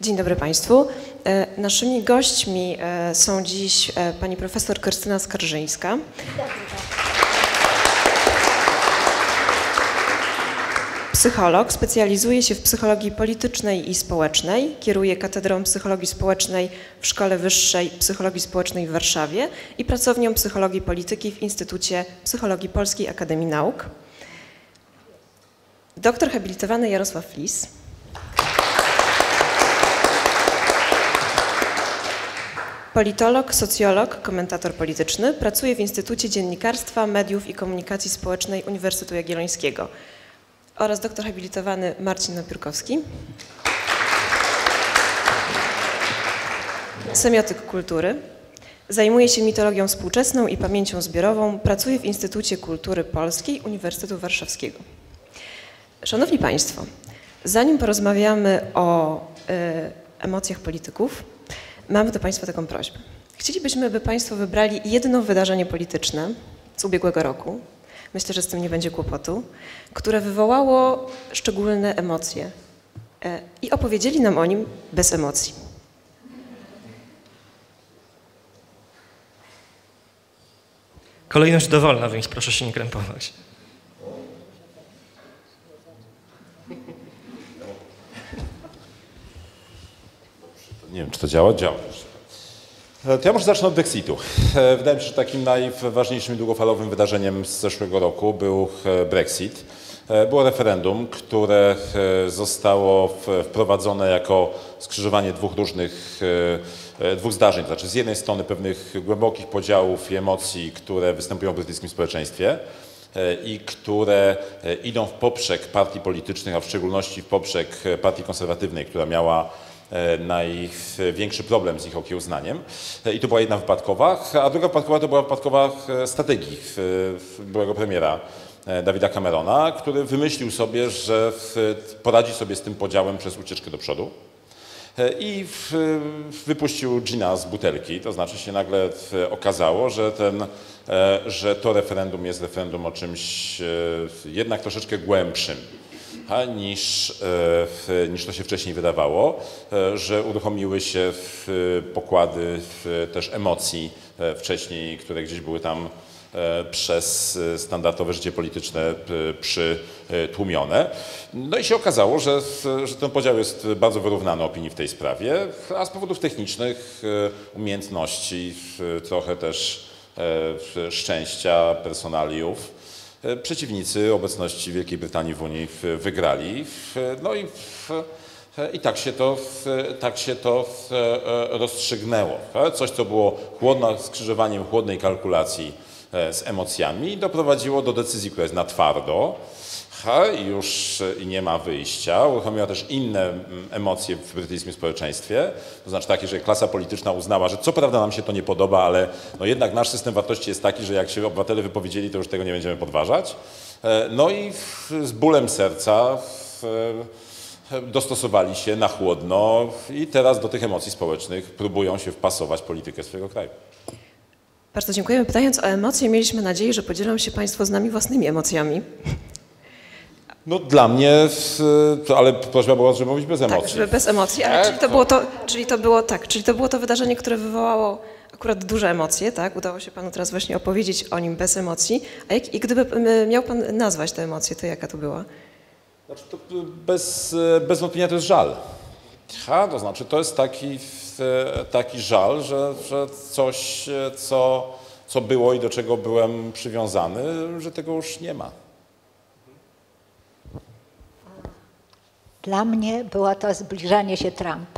Dzień dobry Państwu. Naszymi gośćmi są dziś pani profesor Krystyna Skarżyńska. Psycholog, specjalizuje się w psychologii politycznej i społecznej, kieruje Katedrą Psychologii Społecznej w Szkole Wyższej Psychologii Społecznej w Warszawie i pracownią Psychologii Polityki w Instytucie Psychologii Polskiej Akademii Nauk. Doktor habilitowany Jarosław Flis. Politolog, socjolog, komentator polityczny, pracuje w Instytucie Dziennikarstwa, Mediów i Komunikacji Społecznej Uniwersytetu Jagiellońskiego. Oraz doktor habilitowany Marcin Napiórkowski. Semiotyk kultury. Zajmuje się mitologią współczesną i pamięcią zbiorową. Pracuje w Instytucie Kultury Polskiej Uniwersytetu Warszawskiego. Szanowni Państwo, zanim porozmawiamy o emocjach polityków, mam do Państwa taką prośbę. Chcielibyśmy, by Państwo wybrali jedno wydarzenie polityczne z ubiegłego roku, myślę, że z tym nie będzie kłopotu, które wywołało szczególne emocje i opowiedzieli nam o nim bez emocji. Kolejność dowolna, więc proszę się nie krępować. Nie wiem, czy to działa? Działa. To ja może zacznę od Brexitu. Wydaje mi się, że takim najważniejszym i długofalowym wydarzeniem z zeszłego roku był Brexit. Było referendum, które zostało wprowadzone jako skrzyżowanie dwóch zdarzeń. To znaczy z jednej strony pewnych głębokich podziałów i emocji, które występują w brytyjskim społeczeństwie i które idą w poprzek partii politycznych, a w szczególności w poprzek partii konserwatywnej, która miała największy problem z ich okiełznaniem. I to była jedna wypadkowa, a druga wypadkowa to była wypadkowa strategii byłego premiera Davida Camerona, który wymyślił sobie, że poradzi sobie z tym podziałem przez ucieczkę do przodu i wypuścił dżina z butelki. To znaczy się nagle okazało, że to referendum jest referendum o czymś jednak troszeczkę głębszym niż to się wcześniej wydawało, że uruchomiły się pokłady też emocji wcześniej, które gdzieś były tam przez standardowe życie polityczne przytłumione. No i się okazało, że ten podział jest bardzo wyrównany opinii w tej sprawie, a z powodów technicznych, umiejętności, trochę też szczęścia, personaliów, przeciwnicy obecności Wielkiej Brytanii w Unii wygrali. No i tak się to rozstrzygnęło. Coś, co było skrzyżowaniem chłodnej kalkulacji z emocjami, doprowadziło do decyzji, która jest na twardo i już nie ma wyjścia. Uruchomiła też inne emocje w brytyjskim społeczeństwie, to znaczy takie, że klasa polityczna uznała, że co prawda nam się to nie podoba, ale no jednak nasz system wartości jest taki, że jak się obywatele wypowiedzieli, to już tego nie będziemy podważać. No i z bólem serca dostosowali się na chłodno i teraz do tych emocji społecznych próbują się wpasować politykę swojego kraju. Bardzo dziękujemy. Pytając o emocje, mieliśmy nadzieję, że podzielą się Państwo z nami własnymi emocjami. No dla mnie, ale prośba była, żeby mówić bez emocji. Tak, żeby bez emocji, ale czyli to było to wydarzenie, które wywołało akurat duże emocje, tak? Udało się Panu teraz właśnie opowiedzieć o nim bez emocji. I gdyby miał Pan nazwać te emocje, to jaka to była? Znaczy to bez wątpienia to jest żal. To znaczy to jest taki żal, że coś, co było i do czego byłem przywiązany, że tego już nie ma. Dla mnie było to zbliżanie się Trumpa.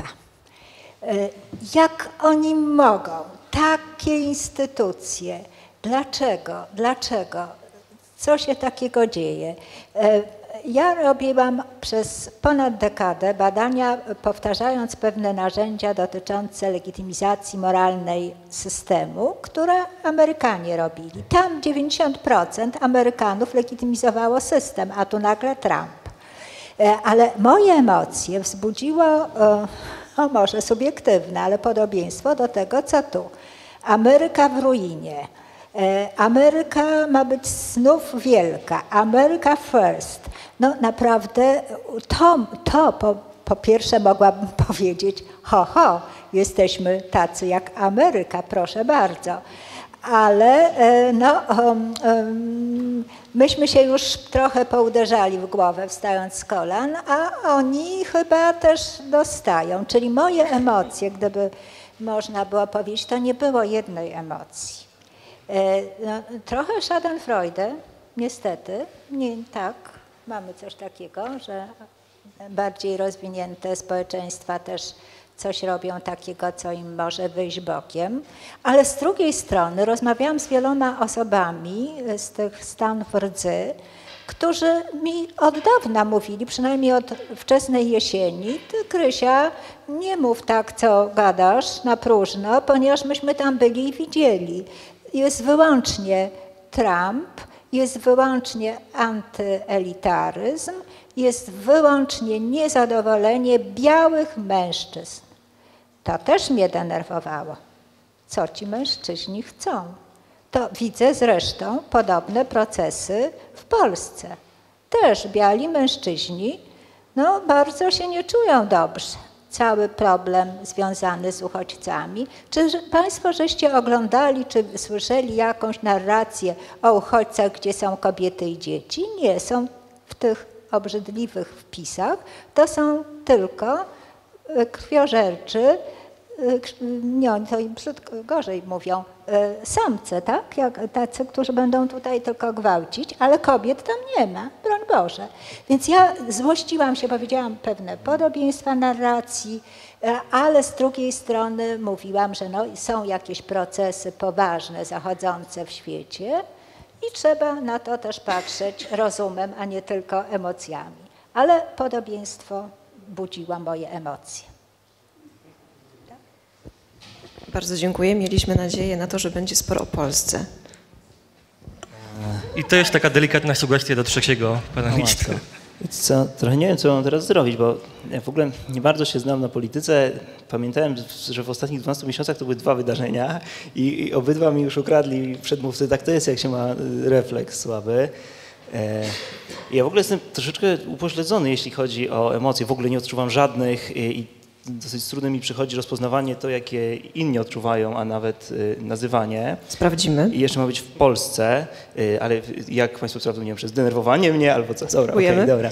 Jak oni mogą? Takie instytucje. Dlaczego? Co się takiego dzieje? Ja robiłam przez ponad dekadę badania, powtarzając pewne narzędzia dotyczące legitymizacji moralnej systemu, które Amerykanie robili. Tam 90% Amerykanów legitymizowało system, a tu nagle Trump. Ale moje emocje wzbudziło, może subiektywne, ale podobieństwo do tego, co tu. Ameryka w ruinie. Ameryka ma być znów wielka. America first. No naprawdę to po pierwsze mogłabym powiedzieć, ho, jesteśmy tacy jak Ameryka, proszę bardzo. Ale myśmy się już trochę pouderzali w głowę, wstając z kolan, a oni chyba też dostają. Czyli moje emocje, gdyby można było powiedzieć, to nie było jednej emocji. Trochę Schadenfreude, niestety, nie tak, mamy coś takiego, że bardziej rozwinięte społeczeństwa też coś robią takiego, co im może wyjść bokiem. Ale z drugiej strony rozmawiałam z wieloma osobami z tych Stanów Rdzy, którzy mi od dawna mówili, przynajmniej od wczesnej jesieni, ty Krysia, nie mów tak, co gadasz na próżno, ponieważ myśmy tam byli i widzieli. Jest wyłącznie Trump, jest wyłącznie antyelitaryzm, jest wyłącznie niezadowolenie białych mężczyzn. To też mnie denerwowało. Co ci mężczyźni chcą? To widzę zresztą podobne procesy w Polsce. Też biali mężczyźni bardzo się nie czują dobrze. Cały problem związany z uchodźcami. Czy Państwo żeście oglądali, czy słyszeli jakąś narrację o uchodźcach, gdzie są kobiety i dzieci? Nie, są w tych obrzydliwych wpisach. To są tylko krwiożerczy, nie, to im gorzej mówią, samce, tak? Tacy, którzy będą tutaj tylko gwałcić, ale kobiet tam nie ma, broń Boże. Więc ja złościłam się, powiedziałam pewne podobieństwa narracji, ale z drugiej strony mówiłam, że są jakieś procesy poważne zachodzące w świecie i trzeba na to też patrzeć rozumem, a nie tylko emocjami. Ale podobieństwo budziło moje emocje. Bardzo dziękuję. Mieliśmy nadzieję na to, że będzie sporo o Polsce. I to jest taka delikatna sugestia do trzeciego panelisty. Co, trochę nie wiem, co mam teraz zrobić, bo ja w ogóle nie bardzo się znam na polityce. Pamiętałem, że w ostatnich 12 miesiącach to były 2 wydarzenia i obydwa mi już ukradli przedmówcy. Tak to jest, jak się ma refleks słaby. Ja w ogóle jestem troszeczkę upośledzony, jeśli chodzi o emocje. W ogóle nie odczuwam żadnych i dosyć z trudem mi przychodzi rozpoznawanie to, jakie inni odczuwają, a nawet nazywanie. Sprawdzimy. I jeszcze ma być w Polsce, ale jak Państwo sprawdzą, nie wiem, przez denerwowanie mnie albo co. Dobra, okej, dobra.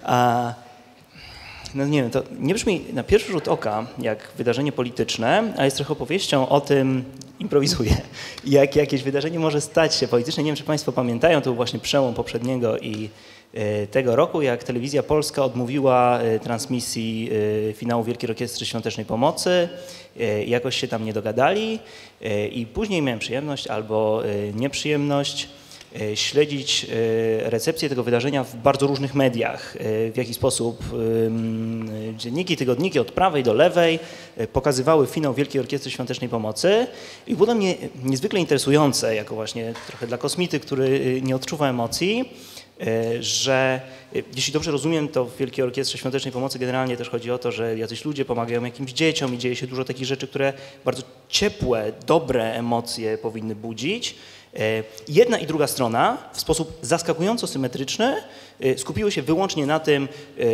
No nie wiem, to nie brzmi na pierwszy rzut oka jak wydarzenie polityczne, a jest trochę opowieścią o tym, improwizuję, jak jakieś wydarzenie może stać się polityczne. Nie wiem, czy Państwo pamiętają, to był właśnie przełom poprzedniego i tego roku, jak Telewizja Polska odmówiła transmisji finału Wielkiej Orkiestry Świątecznej Pomocy. Jakoś się tam nie dogadali i później miałem przyjemność albo nieprzyjemność śledzić recepcję tego wydarzenia w bardzo różnych mediach, w jaki sposób dzienniki, tygodniki od prawej do lewej pokazywały finał Wielkiej Orkiestry Świątecznej Pomocy i było dla mnie niezwykle interesujące, jako właśnie trochę dla kosmity, który nie odczuwa emocji, że jeśli dobrze rozumiem, to w Wielkiej Orkiestrze Świątecznej Pomocy generalnie też chodzi o to, że jacyś ludzie pomagają jakimś dzieciom i dzieje się dużo takich rzeczy, które bardzo ciepłe, dobre emocje powinny budzić. Jedna i druga strona w sposób zaskakująco symetryczny skupiły się wyłącznie na tym,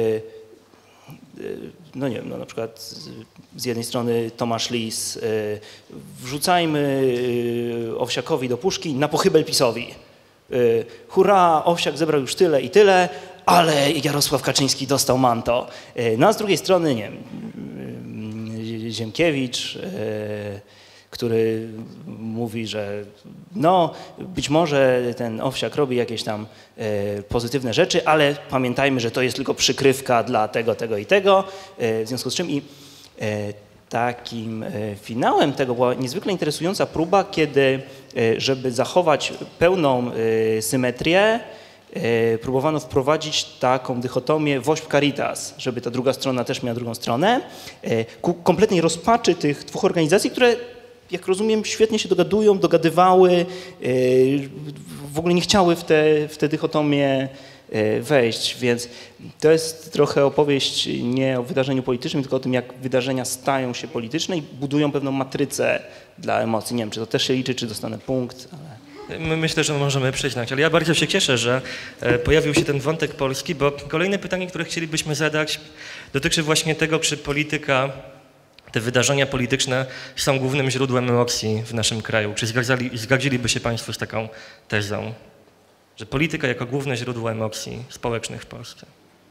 no nie wiem, no na przykład z jednej strony Tomasz Lis, wrzucajmy Owsiakowi do puszki na pochybel PiS-owi. Hurra, Owsiak zebrał już tyle i tyle, ale Jarosław Kaczyński dostał manto. No a z drugiej strony, nie wiem, Ziemkiewicz, który mówi, że no być może ten Owsiak robi jakieś tam pozytywne rzeczy, ale pamiętajmy, że to jest tylko przykrywka dla tego, tego i tego, w związku z czym takim finałem tego była niezwykle interesująca próba, kiedy, żeby zachować pełną symetrię, próbowano wprowadzić taką dychotomię WOŚP-Caritas, żeby ta druga strona też miała drugą stronę, ku kompletnej rozpaczy tych 2 organizacji, które, jak rozumiem, świetnie się dogadywały, w ogóle nie chciały w tę dychotomię wejść, więc to jest trochę opowieść nie o wydarzeniu politycznym, tylko o tym, jak wydarzenia stają się polityczne i budują pewną matrycę dla emocji. Nie wiem, czy to też się liczy, czy dostanę punkt, ale... Myślę, że możemy przyznać, ale ja bardzo się cieszę, że pojawił się ten wątek polski, bo kolejne pytanie, które chcielibyśmy zadać, dotyczy właśnie tego, czy polityka, te wydarzenia polityczne są głównym źródłem emocji w naszym kraju. Czy zgodziliby się Państwo z taką tezą, że polityka jako główne źródło emocji społecznych w Polsce?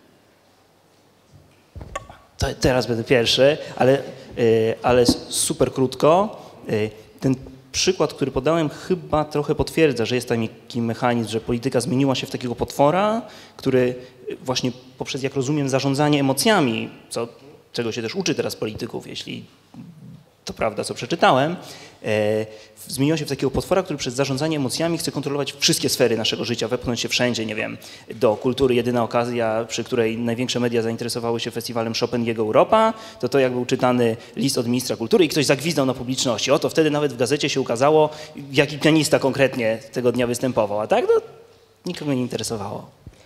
To teraz będę pierwszy, ale super krótko. Ten przykład, który podałem, chyba trochę potwierdza, że jest tam taki mechanizm, że polityka zmieniła się w takiego potwora, który właśnie poprzez, jak rozumiem, zarządzanie emocjami, czego się też uczy teraz polityków, jeśli to prawda, co przeczytałem, zmieniło się w takiego potwora, który przez zarządzanie emocjami chce kontrolować wszystkie sfery naszego życia, wepchnąć się wszędzie, nie wiem, do kultury. Jedyna okazja, przy której największe media zainteresowały się festiwalem Chopin i jego Europa, to jak był czytany list od ministra kultury i ktoś zagwizdał na publiczności. Oto wtedy nawet w gazecie się ukazało, jaki pianista konkretnie tego dnia występował, a tak nikogo nie interesowało.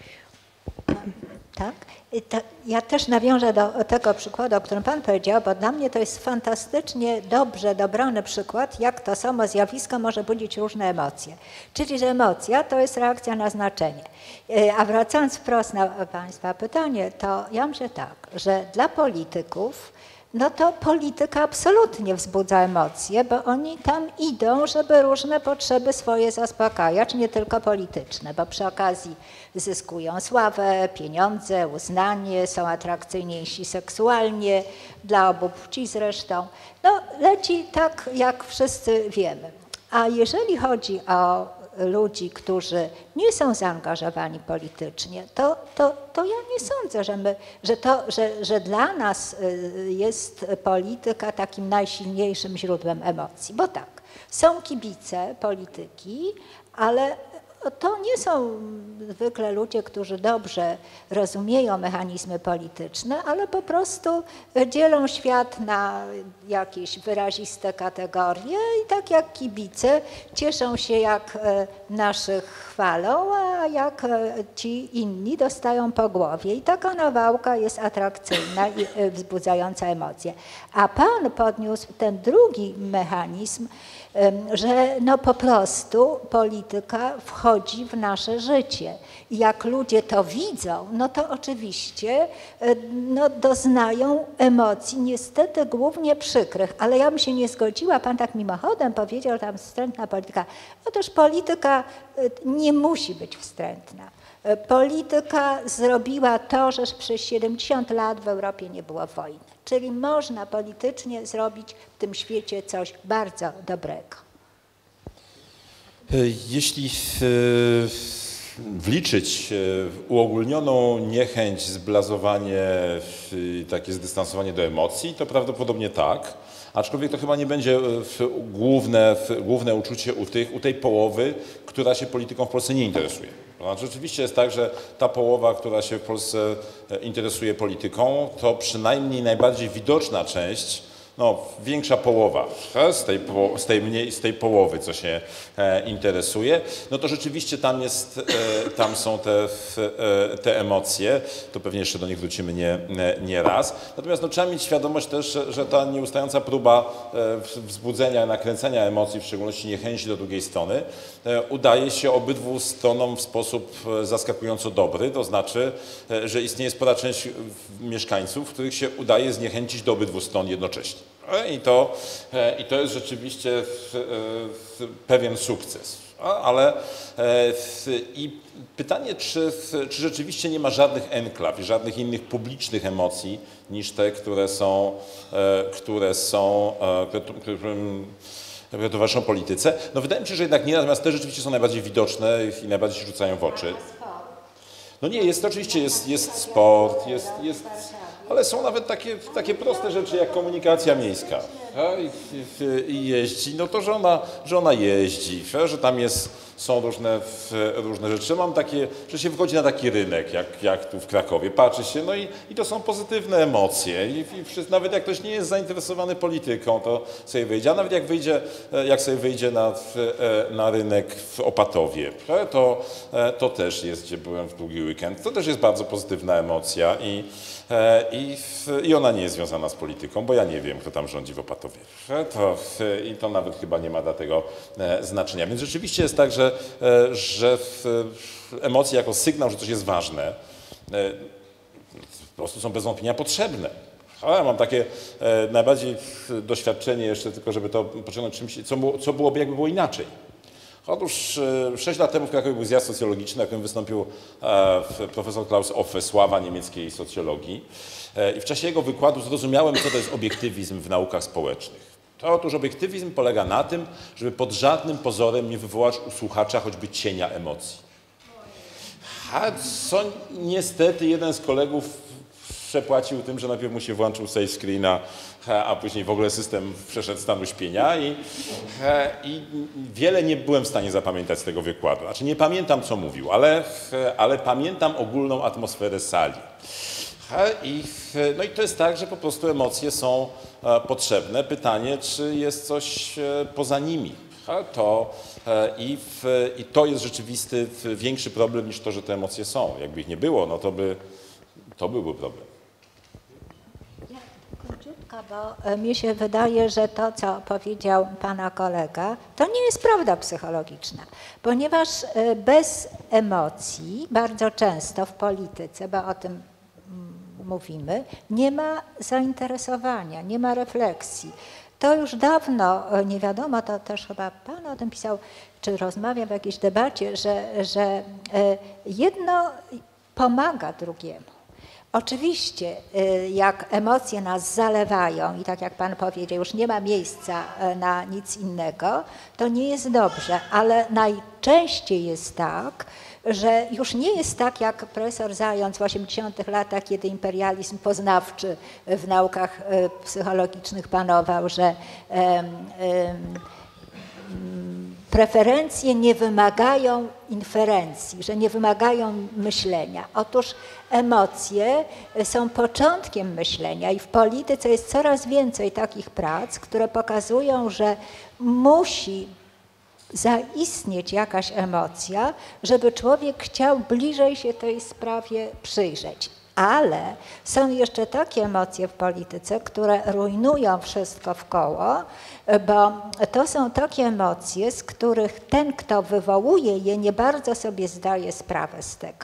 Tak? Ja też nawiążę do tego przykładu, o którym Pan powiedział, bo dla mnie to jest fantastycznie dobrze dobrany przykład, jak to samo zjawisko może budzić różne emocje. Czyli, że emocja to jest reakcja na znaczenie. A wracając wprost na Państwa pytanie, to ja myślę tak, że dla polityków no to polityka absolutnie wzbudza emocje, bo oni tam idą, żeby różne potrzeby swoje zaspokajać, nie tylko polityczne, bo przy okazji zyskują sławę, pieniądze, uznanie, są atrakcyjniejsi seksualnie, dla obu płci zresztą. No leci tak, jak wszyscy wiemy. A jeżeli chodzi o ludzi, którzy nie są zaangażowani politycznie, to ja nie sądzę, że dla nas jest polityka takim najsilniejszym źródłem emocji. Bo tak, są kibice polityki, ale to nie są zwykle ludzie, którzy dobrze rozumieją mechanizmy polityczne, ale po prostu dzielą świat na jakieś wyraziste kategorie i tak jak kibice cieszą się, jak naszych chwalą, a jak ci inni dostają po głowie. I taka nawałka jest atrakcyjna i wzbudzająca emocje. A Pan podniósł ten drugi mechanizm, że no po prostu polityka wchodzi w nasze życie. I jak ludzie to widzą, no to oczywiście no doznają emocji, niestety głównie przykrych, ale ja bym się nie zgodziła, Pan tak mimochodem powiedział, tam wstrętna polityka. Otóż polityka nie musi być wstrętna. Polityka zrobiła to, że przez 70 lat w Europie nie było wojny. Czyli można politycznie zrobić w tym świecie coś bardzo dobrego. Jeśli wliczyć uogólnioną niechęć, zblazowanie, takie zdystansowanie do emocji, to prawdopodobnie tak. Aczkolwiek to chyba nie będzie główne uczucie u tej połowy, która się polityką w Polsce nie interesuje. Rzeczywiście jest tak, że ta połowa, która się w Polsce interesuje polityką, to przynajmniej najbardziej widoczna część, no większa połowa z tej połowy, co się interesuje, no to rzeczywiście tam są te emocje, to pewnie jeszcze do nich wrócimy nie raz. Natomiast no, trzeba mieć świadomość też, że ta nieustająca próba wzbudzenia, nakręcenia emocji, w szczególności niechęci do drugiej strony, udaje się obydwu stronom w sposób zaskakująco dobry, to znaczy, że istnieje spora część mieszkańców, których się udaje zniechęcić do obydwu stron jednocześnie. I to jest rzeczywiście pewien sukces. Ale i pytanie, czy rzeczywiście nie ma żadnych enklaw i żadnych innych publicznych emocji niż te, które towarzyszą polityce? No wydaje mi się, że jednak nie, natomiast te rzeczywiście są najbardziej widoczne i najbardziej się rzucają w oczy. No nie, oczywiście jest sport, ale są nawet takie proste rzeczy jak komunikacja miejska. I jeździ, no to, że ona jeździ, że tam są różne rzeczy. Mam takie, że się wchodzi na taki rynek, jak tu w Krakowie, patrzy się, no i to są pozytywne emocje. I nawet jak ktoś nie jest zainteresowany polityką, to sobie wyjdzie. A nawet jak sobie wyjdzie na rynek w Opatowie, to też jest, gdzie byłem w długi weekend, to też jest bardzo pozytywna emocja i ona nie jest związana z polityką, bo ja nie wiem, kto tam rządzi w Opatowie. kto wie. I to nawet chyba nie ma dla tego znaczenia. Więc rzeczywiście jest tak, że emocje jako sygnał, że coś jest ważne, po prostu są bez wątpienia potrzebne. Ale mam takie najbardziej doświadczenie jeszcze, tylko żeby to pociągnąć czymś, co byłoby, jakby było inaczej. Otóż 6 lat temu w Krakowie był zjazd socjologiczny, na którym wystąpił profesor Klaus Offe, sława niemieckiej socjologii. I w czasie jego wykładu zrozumiałem, co to jest obiektywizm w naukach społecznych. Otóż obiektywizm polega na tym, żeby pod żadnym pozorem nie wywołać u słuchacza choćby cienia emocji. A co niestety jeden z kolegów przepłacił tym, że najpierw mu się włączył save screena, a później w ogóle system przeszedł stanu śpienia i wiele nie byłem w stanie zapamiętać z tego wykładu. Znaczy nie pamiętam, co mówił, ale pamiętam ogólną atmosferę sali. No i to jest tak, że po prostu emocje są potrzebne. Pytanie, czy jest coś poza nimi. I to jest rzeczywisty, większy problem niż to, że te emocje są. Jakby ich nie było, no to byłby problem. Króciutko, bo mi się wydaje, że to, co powiedział pana kolega, to nie jest prawda psychologiczna, ponieważ bez emocji bardzo często w polityce, bo o tym mówimy, nie ma zainteresowania, nie ma refleksji. To już dawno, nie wiadomo, to też chyba pan o tym pisał, czy rozmawiał w jakiejś debacie, że jedno pomaga drugiemu. Oczywiście, jak emocje nas zalewają i tak jak pan powiedział, już nie ma miejsca na nic innego, to nie jest dobrze, ale najczęściej jest tak, że już nie jest tak, jak profesor Zając w 80-tych latach, kiedy imperializm poznawczy w naukach psychologicznych panował, że preferencje nie wymagają inferencji, że nie wymagają myślenia. Otóż emocje są początkiem myślenia i w polityce jest coraz więcej takich prac, które pokazują, że musi zaistnieć jakaś emocja, żeby człowiek chciał bliżej się tej sprawie przyjrzeć. Ale są jeszcze takie emocje w polityce, które rujnują wszystko wkoło, bo to są takie emocje, z których ten, kto wywołuje je, nie bardzo sobie zdaje sprawę z tego.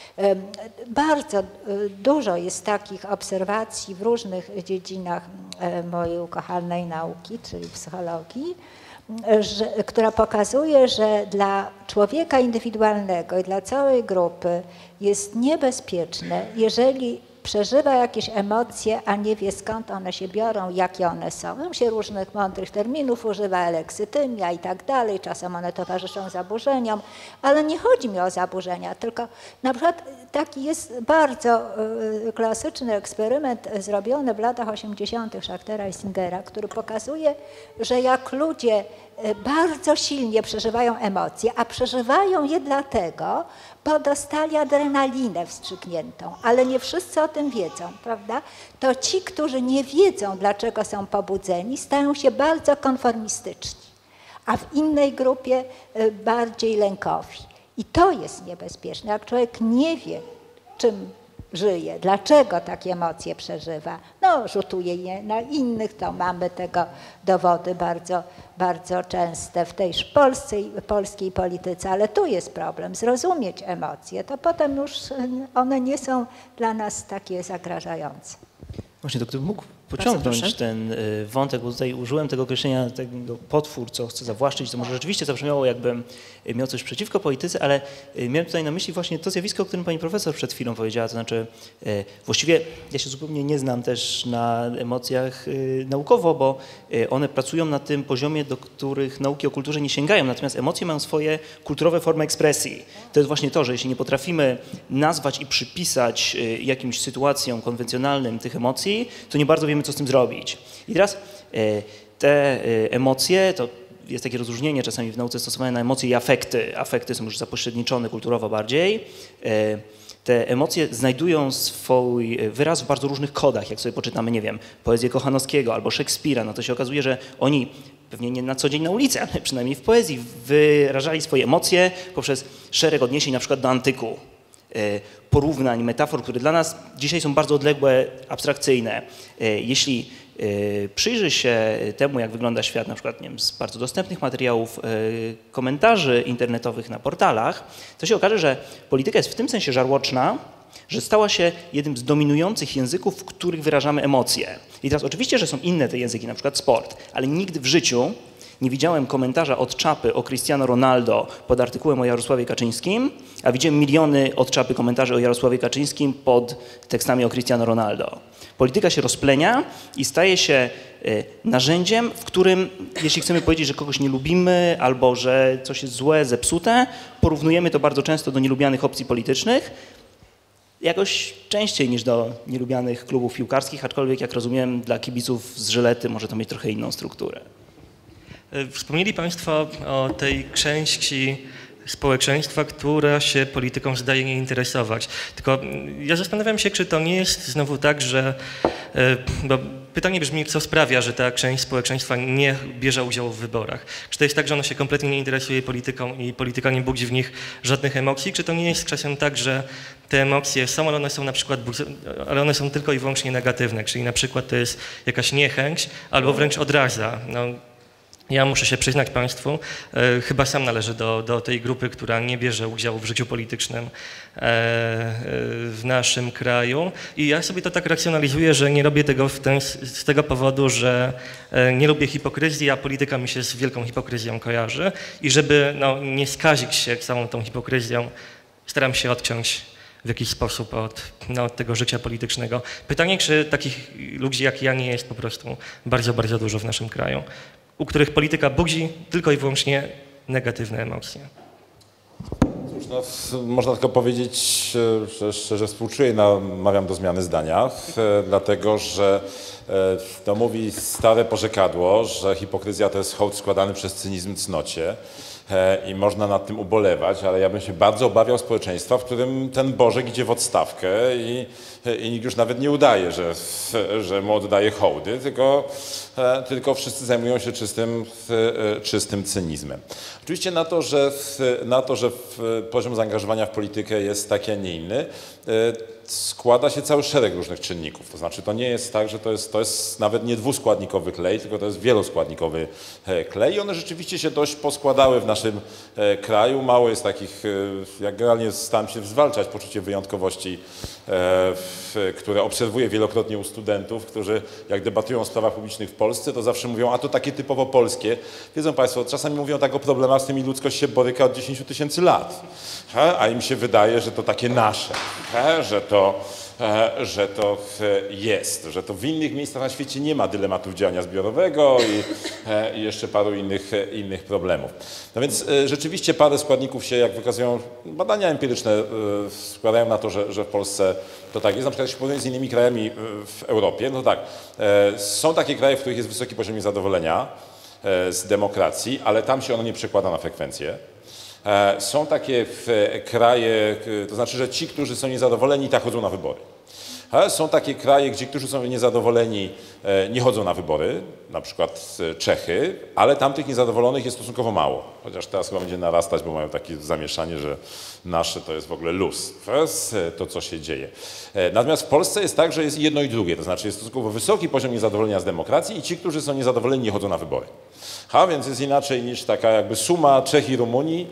Bardzo dużo jest takich obserwacji w różnych dziedzinach mojej ukochanej nauki, czyli psychologii, która pokazuje, że dla człowieka indywidualnego i dla całej grupy jest niebezpieczne, jeżeli przeżywa jakieś emocje, a nie wie skąd one się biorą, jakie one są. Tam się różnych mądrych terminów używa, aleksytymia i tak dalej, czasem one towarzyszą zaburzeniom, ale nie chodzi mi o zaburzenia, tylko na przykład taki jest bardzo klasyczny eksperyment zrobiony w latach 80. Schachtera i Singera, który pokazuje, że jak ludzie bardzo silnie przeżywają emocje, a przeżywają je dlatego, bo dostali adrenalinę wstrzykniętą, ale nie wszyscy o tym wiedzą, prawda? To ci, którzy nie wiedzą, dlaczego są pobudzeni, stają się bardzo konformistyczni, a w innej grupie bardziej lękowi. I to jest niebezpieczne. Jak człowiek nie wie, czym żyje, dlaczego takie emocje przeżywa, no rzutuje je na innych, to mamy tego dowody bardzo, bardzo częste w tej polskiej polityce, ale tu jest problem, zrozumieć emocje, to potem już one nie są dla nas takie zagrażające. Właśnie, to gdybym mógł pociągnąć ten wątek, bo tutaj użyłem tego określenia, tego potwór, co chce zawłaszczyć, to może rzeczywiście zabrzmiało, jakbym miał coś przeciwko polityce, ale miałem tutaj na myśli właśnie to zjawisko, o którym pani profesor przed chwilą powiedziała, to znaczy właściwie ja się zupełnie nie znam też na emocjach naukowo, bo one pracują na tym poziomie, do których nauki o kulturze nie sięgają, natomiast emocje mają swoje kulturowe formy ekspresji. To jest właśnie to, że jeśli nie potrafimy nazwać i przypisać jakimś sytuacjom konwencjonalnym tych emocji, to nie bardzo wiemy, co z tym zrobić. I teraz te emocje, to jest takie rozróżnienie czasami w nauce stosowane na emocje i afekty. Afekty są już zapośredniczone kulturowo bardziej. Te emocje znajdują swój wyraz w bardzo różnych kodach. Jak sobie poczytamy, nie wiem, poezję Kochanowskiego albo Szekspira, no to się okazuje, że oni pewnie nie na co dzień na ulicy, ale przynajmniej w poezji wyrażali swoje emocje poprzez szereg odniesień na przykład do antyku. porównań, metafor, które dla nas dzisiaj są bardzo odległe, abstrakcyjne. Jeśli przyjrzy się temu, jak wygląda świat, na przykład nie wiem, z bardzo dostępnych materiałów, komentarzy internetowych na portalach, to się okaże, że polityka jest w tym sensie żarłoczna, że stała się jednym z dominujących języków, w których wyrażamy emocje. I teraz oczywiście, że są inne te języki, na przykład sport, ale nigdy w życiu nie widziałem komentarza od Czapy o Cristiano Ronaldo pod artykułem o Jarosławie Kaczyńskim, a widziałem miliony od Czapy komentarzy o Jarosławie Kaczyńskim pod tekstami o Cristiano Ronaldo. Polityka się rozplenia i staje się narzędziem, w którym, jeśli chcemy powiedzieć, że kogoś nie lubimy albo że coś jest złe, zepsute, porównujemy to bardzo często do nielubianych opcji politycznych, jakoś częściej niż do nielubianych klubów piłkarskich, aczkolwiek jak rozumiem dla kibiców z Żylety może to mieć trochę inną strukturę. Wspomnieli Państwo o tej części społeczeństwa, która się polityką zdaje nie interesować. Tylko ja zastanawiam się, czy to nie jest znowu tak, że bo pytanie brzmi, co sprawia, że ta część społeczeństwa nie bierze udziału w wyborach. Czy to jest tak, że ona się kompletnie nie interesuje polityką i polityka nie budzi w nich żadnych emocji? Czy to nie jest czasem tak, że te emocje są, ale one są na przykład, ale one są tylko i wyłącznie negatywne, czyli na przykład to jest jakaś niechęć albo wręcz odraza. No, ja muszę się przyznać Państwu, chyba sam należę do tej grupy, która nie bierze udziału w życiu politycznym w naszym kraju i ja sobie to tak racjonalizuję, że nie robię tego z tego powodu, że nie lubię hipokryzji, a polityka mi się z wielką hipokryzją kojarzy i żeby nie skazić się całą tą hipokryzją, staram się odciąć w jakiś sposób od tego życia politycznego. Pytanie, czy takich ludzi jak ja nie jest po prostu bardzo, bardzo dużo w naszym kraju, u których polityka budzi tylko i wyłącznie negatywne emocje. Cóż, no, można tylko powiedzieć, że szczerze współczuję, namawiam do zmiany zdania, dlatego że to mówi stare porzekadło, że hipokryzja to jest hołd składany przez cynizm cnocie i można nad tym ubolewać, ale ja bym się bardzo obawiał społeczeństwa, w którym ten Bożek idzie w odstawkę i nikt już nawet nie udaje, że mu oddaje hołdy, tylko wszyscy zajmują się czystym cynizmem. Oczywiście na to, że poziom zaangażowania w politykę jest taki, a nie inny, składa się cały szereg różnych czynników. To znaczy to nie jest tak, że to jest nawet nie dwuskładnikowy klej, tylko to jest wieloskładnikowy klej i one rzeczywiście się dość poskładały w naszym kraju. Mało jest takich, jak generalnie staram się zwalczać poczucie wyjątkowości, które obserwuję wielokrotnie u studentów, którzy jak debatują o sprawach publicznych w Polsce, to zawsze mówią, a to takie typowo polskie. Wiedzą Państwo, czasami mówią tak o problemach, z którymi ludzkość się boryka od 10 000 lat, a im się wydaje, że to takie nasze, że to jest, że to w innych miejscach na świecie nie ma dylematów działania zbiorowego i jeszcze paru innych problemów. No więc rzeczywiście parę składników się, jak wykazują badania empiryczne, składają na to, że w Polsce to tak jest. Na przykład jeśli porównujemy z innymi krajami w Europie, no tak, są takie kraje, w których jest wysoki poziom niezadowolenia z demokracji, ale tam się ono nie przekłada na frekwencję. Są takie kraje, to znaczy, że ci, którzy są niezadowoleni, tak chodzą na wybory. Są takie kraje, gdzie którzy są niezadowoleni, nie chodzą na wybory, na przykład Czechy, ale tam tych niezadowolonych jest stosunkowo mało. Chociaż teraz chyba będzie narastać, bo mają takie zamieszanie, że nasze to jest w ogóle luz, to co się dzieje. Natomiast w Polsce jest tak, że jest jedno i drugie, to znaczy jest stosunkowo wysoki poziom niezadowolenia z demokracji i ci, którzy są niezadowoleni, nie chodzą na wybory. Więc jest inaczej niż taka jakby suma Czech i Rumunii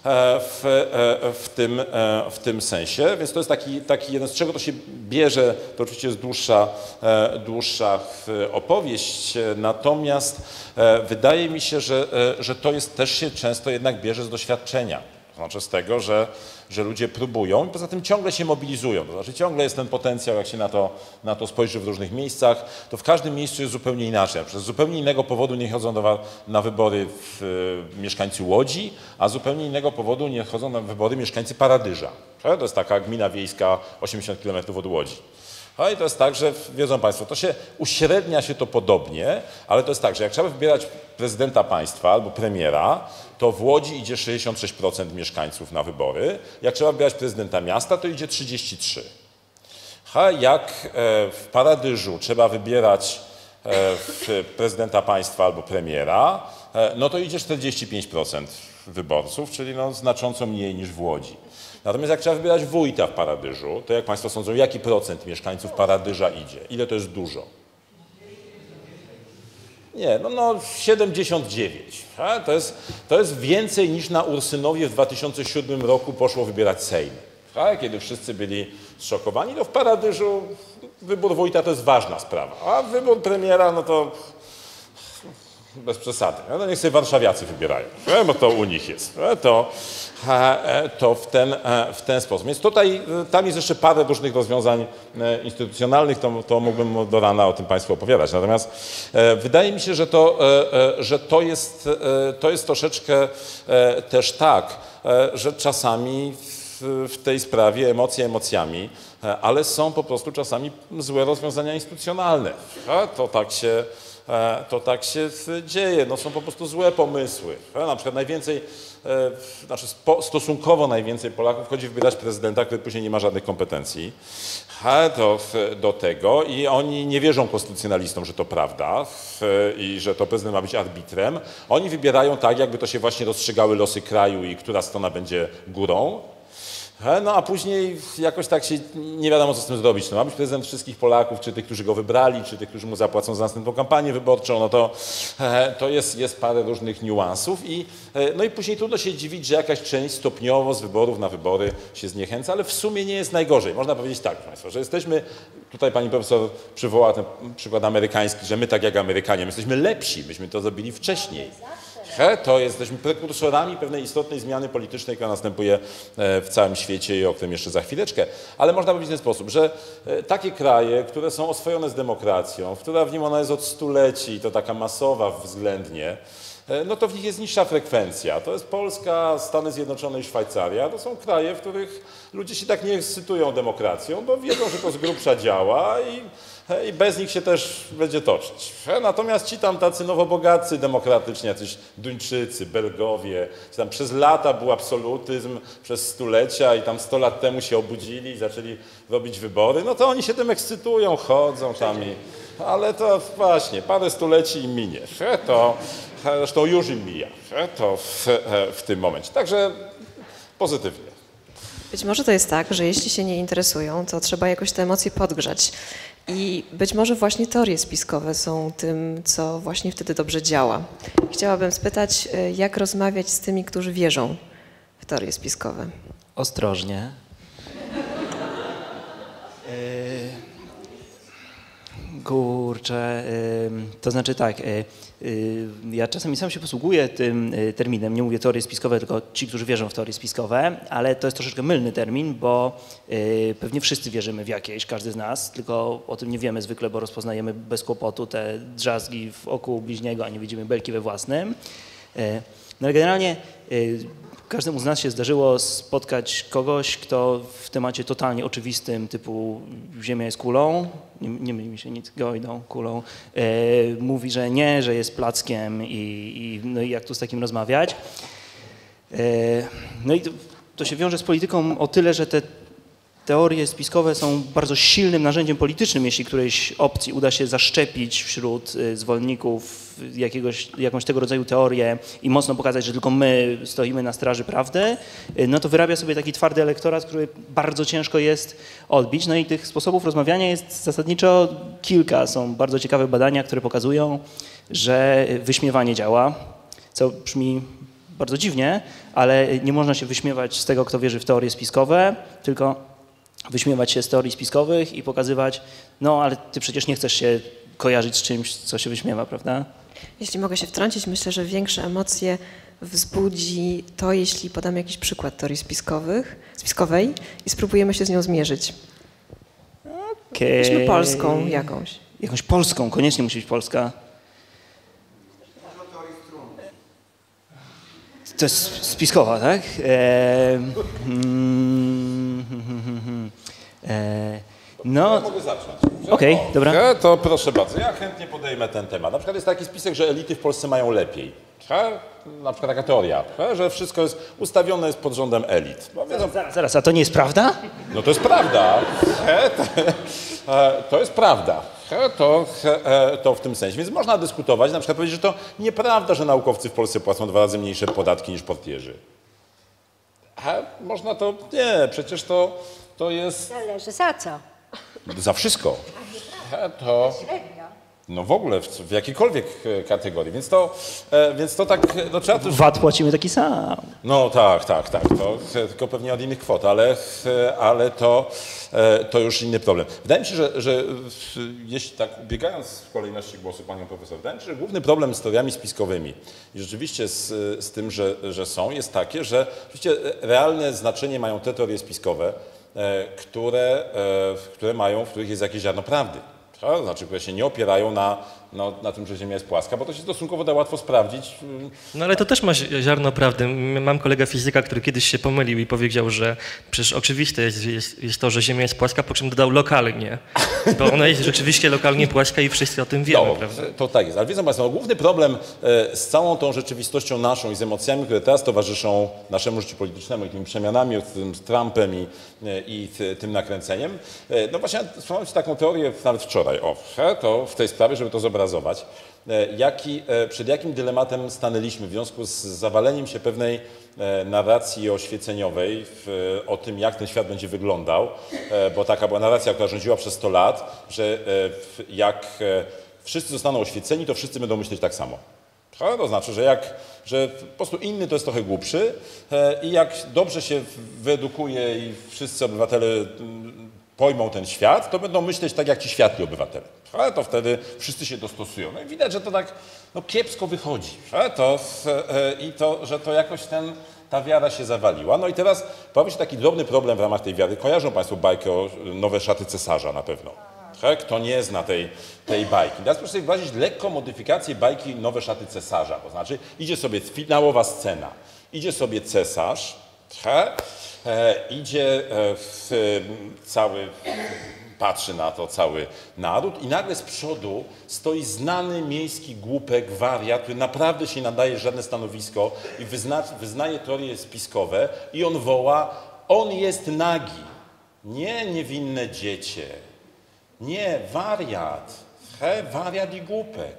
w tym sensie. Więc to jest taki jeden, z czego to się bierze, to oczywiście jest dłuższa opowieść, natomiast wydaje mi się, że to jest też się często jednak bierze z doświadczenia. To znaczy z tego, że ludzie próbują i poza tym ciągle się mobilizują. To znaczy ciągle jest ten potencjał, jak się na to spojrzy w różnych miejscach, to w każdym miejscu jest zupełnie inaczej. Z zupełnie innego powodu nie chodzą na wybory mieszkańcy Łodzi, a z zupełnie innego powodu nie chodzą na wybory mieszkańcy Paradyża. To jest taka gmina wiejska 80 km od Łodzi. I to jest tak, że wiedzą Państwo, to się uśrednia się to podobnie, ale to jest tak, że jak trzeba wybierać prezydenta państwa albo premiera, to w Łodzi idzie 66% mieszkańców na wybory. Jak trzeba wybierać prezydenta miasta, to idzie 33%. Jak w Paradyżu trzeba wybierać prezydenta państwa albo premiera, no to idzie 45% wyborców, czyli no znacząco mniej niż w Łodzi. Natomiast jak trzeba wybierać wójta w Paradyżu, to jak Państwo sądzą, jaki procent mieszkańców Paradyża idzie? Ile to jest dużo? Nie, no 79. To jest więcej niż na Ursynowie w 2007 roku poszło wybierać Sejm. Kiedy wszyscy byli zszokowani, to w Paradyżu wybór wójta to jest ważna sprawa, a wybór premiera, no to bez przesady. No niech sobie warszawiacy wybierają, bo to u nich jest. To w ten sposób. Więc tutaj, tam jest jeszcze parę różnych rozwiązań instytucjonalnych, to mógłbym do rana o tym Państwu opowiadać. Natomiast wydaje mi się, że to jest troszeczkę też tak, że czasami w tej sprawie emocje emocjami, ale są po prostu czasami złe rozwiązania instytucjonalne. To tak się dzieje, no są po prostu złe pomysły. Na przykład stosunkowo najwięcej Polaków chodzi wybierać prezydenta, który później nie ma żadnych kompetencji do tego i oni nie wierzą konstytucjonalistom, że to prawda i że to prezydent ma być arbitrem. Oni wybierają tak, jakby to się właśnie rozstrzygały losy kraju i która strona będzie górą. No a później jakoś tak się nie wiadomo, co z tym zrobić. No, ma być prezydent wszystkich Polaków, czy tych, którzy go wybrali, czy tych, którzy mu zapłacą za następną kampanię wyborczą. No to jest parę różnych niuansów no i później trudno się dziwić, że jakaś część stopniowo z wyborów na wybory się zniechęca, ale w sumie nie jest najgorzej. Można powiedzieć tak, proszę Państwa, że jesteśmy, tutaj pani profesor przywołała ten przykład amerykański, że my tak jak Amerykanie, my jesteśmy lepsi, myśmy to zrobili wcześniej. Jesteśmy prekursorami pewnej istotnej zmiany politycznej, która następuje w całym świecie i o którym jeszcze za chwileczkę. Ale można powiedzieć w ten sposób, że takie kraje, które są oswojone z demokracją, która w nim ona jest od stuleci i to taka masowa względnie, no to w nich jest niższa frekwencja. To jest Polska, Stany Zjednoczone i Szwajcaria. To są kraje, w których ludzie się tak nie ekscytują demokracją, bo wiedzą, że to z grubsza działa i bez nich się też będzie toczyć. Natomiast ci tam tacy nowobogatcy demokratyczni, jacyś Duńczycy, Belgowie, tam przez lata był absolutyzm, przez stulecia i tam 100 lat temu się obudzili i zaczęli robić wybory, no to oni się tym ekscytują, chodzą tam ale to właśnie parę stuleci im minie. Zresztą już im mija. To w tym momencie. Także pozytywnie. Być może to jest tak, że jeśli się nie interesują, to trzeba jakoś te emocje podgrzać. I być może właśnie teorie spiskowe są tym, co właśnie wtedy dobrze działa. Chciałabym spytać, jak rozmawiać z tymi, którzy wierzą w teorie spiskowe? Ostrożnie. Kurczę, to znaczy tak, ja czasami sam się posługuję tym terminem, nie mówię teorie spiskowe, tylko ci, którzy wierzą w teorie spiskowe, ale to jest troszeczkę mylny termin, bo pewnie wszyscy wierzymy w jakieś, każdy z nas, tylko o tym nie wiemy zwykle, bo rozpoznajemy bez kłopotu te drzazgi w oku bliźniego, a nie widzimy belki we własnym. No ale generalnie każdemu z nas się zdarzyło spotkać kogoś, kto w temacie totalnie oczywistym, typu Ziemia jest kulą, nie myli mi się nic, gojdą, kulą, mówi, że nie, że jest plackiem no i jak tu z takim rozmawiać. No i to się wiąże z polityką o tyle, że te teorie spiskowe są bardzo silnym narzędziem politycznym, jeśli którejś opcji uda się zaszczepić wśród zwolenników jakąś tego rodzaju teorię i mocno pokazać, że tylko my stoimy na straży prawdy, no to wyrabia sobie taki twardy elektorat, który bardzo ciężko jest odbić. No i tych sposobów rozmawiania jest zasadniczo kilka. Są bardzo ciekawe badania, które pokazują, że wyśmiewanie działa, co brzmi bardzo dziwnie, ale nie można się wyśmiewać z tego, kto wierzy w teorie spiskowe, tylko wyśmiewać się z teorii spiskowych i pokazywać, no ale ty przecież nie chcesz się kojarzyć z czymś, co się wyśmiewa, prawda? Jeśli mogę się wtrącić, myślę, że większe emocje wzbudzi to, jeśli podamy jakiś przykład teorii spiskowej i spróbujemy się z nią zmierzyć. Okay. Weźmy polską jakąś. Jakąś polską, koniecznie musi być polska. To jest spiskowa, tak? No, ja mogę zacząć. Okej, dobra. To proszę bardzo, ja chętnie podejmę ten temat. Na przykład jest taki spisek, że elity w Polsce mają lepiej. Na przykład taka teoria, że wszystko jest ustawione jest pod rządem elit. Bo wiedzą... Zaraz, a to nie jest prawda? No to jest prawda. To jest prawda. to w tym sensie. Więc można dyskutować, na przykład powiedzieć, że to nieprawda, że naukowcy w Polsce płacą 2 razy mniejsze podatki niż portierzy. Można to... Nie, przecież to jest... Zależy za co. Za wszystko. Średnio. No w ogóle, w jakiejkolwiek kategorii. Więc to tak... No, trzeba też... VAT płacimy taki sam. No tak. To, tylko pewnie od innych kwot, ale to już inny problem. Wydaje mi się, że jeśli tak ubiegając w kolejności głosu panią profesor, wydaje mi się, że główny problem z teoriami spiskowymi i rzeczywiście z tym, że są, jest takie, że rzeczywiście realne znaczenie mają te teorie spiskowe, w których jest jakieś ziarno prawdy. To znaczy, które się nie opierają na tym, że Ziemia jest płaska, bo to się stosunkowo da łatwo sprawdzić. No ale to też ma ziarno prawdy. Mam kolegę fizyka, który kiedyś się pomylił i powiedział, że przecież oczywiste jest to, że Ziemia jest płaska, po czym dodał lokalnie. Bo ona jest rzeczywiście lokalnie płaska i wszyscy o tym wiemy, prawda? To tak jest. Ale wiedzą Państwo, główny problem z całą tą rzeczywistością naszą i z emocjami, które teraz towarzyszą naszemu życiu politycznemu i tymi przemianami, z Trumpem i tym nakręceniem, no właśnie wspomniałem taką teorię nawet wczoraj, to w tej sprawie, żeby to zobrazować, przed jakim dylematem stanęliśmy w związku z zawaleniem się pewnej narracji oświeceniowej o tym, jak ten świat będzie wyglądał, bo taka była narracja, która rządziła przez 100 lat, że jak wszyscy zostaną oświeceni, to wszyscy będą myśleć tak samo. To znaczy, że po prostu inny to jest trochę głupszy i jak dobrze się wyedukuje i wszyscy obywatele pojmą ten świat, to będą myśleć tak jak ci światli obywatele. To wtedy wszyscy się dostosują. No i widać, że to tak kiepsko wychodzi. Że to jakoś ta wiara się zawaliła. No i teraz pojawił się taki drobny problem w ramach tej wiary. Kojarzą Państwo bajkę o Nowe szaty cesarza na pewno. Kto nie zna tej bajki. Teraz proszę sobie wyobrazić lekką modyfikację bajki Nowe szaty cesarza. To znaczy idzie sobie finałowa scena. Idzie sobie cesarz, idzie patrzy na to cały naród i nagle z przodu stoi znany miejski głupek, wariat, który naprawdę się nie nadaje żadne stanowisko i wyznaje teorie spiskowe i on woła, on jest nagi, nie niewinne dziecię, nie, wariat, wariat i głupek.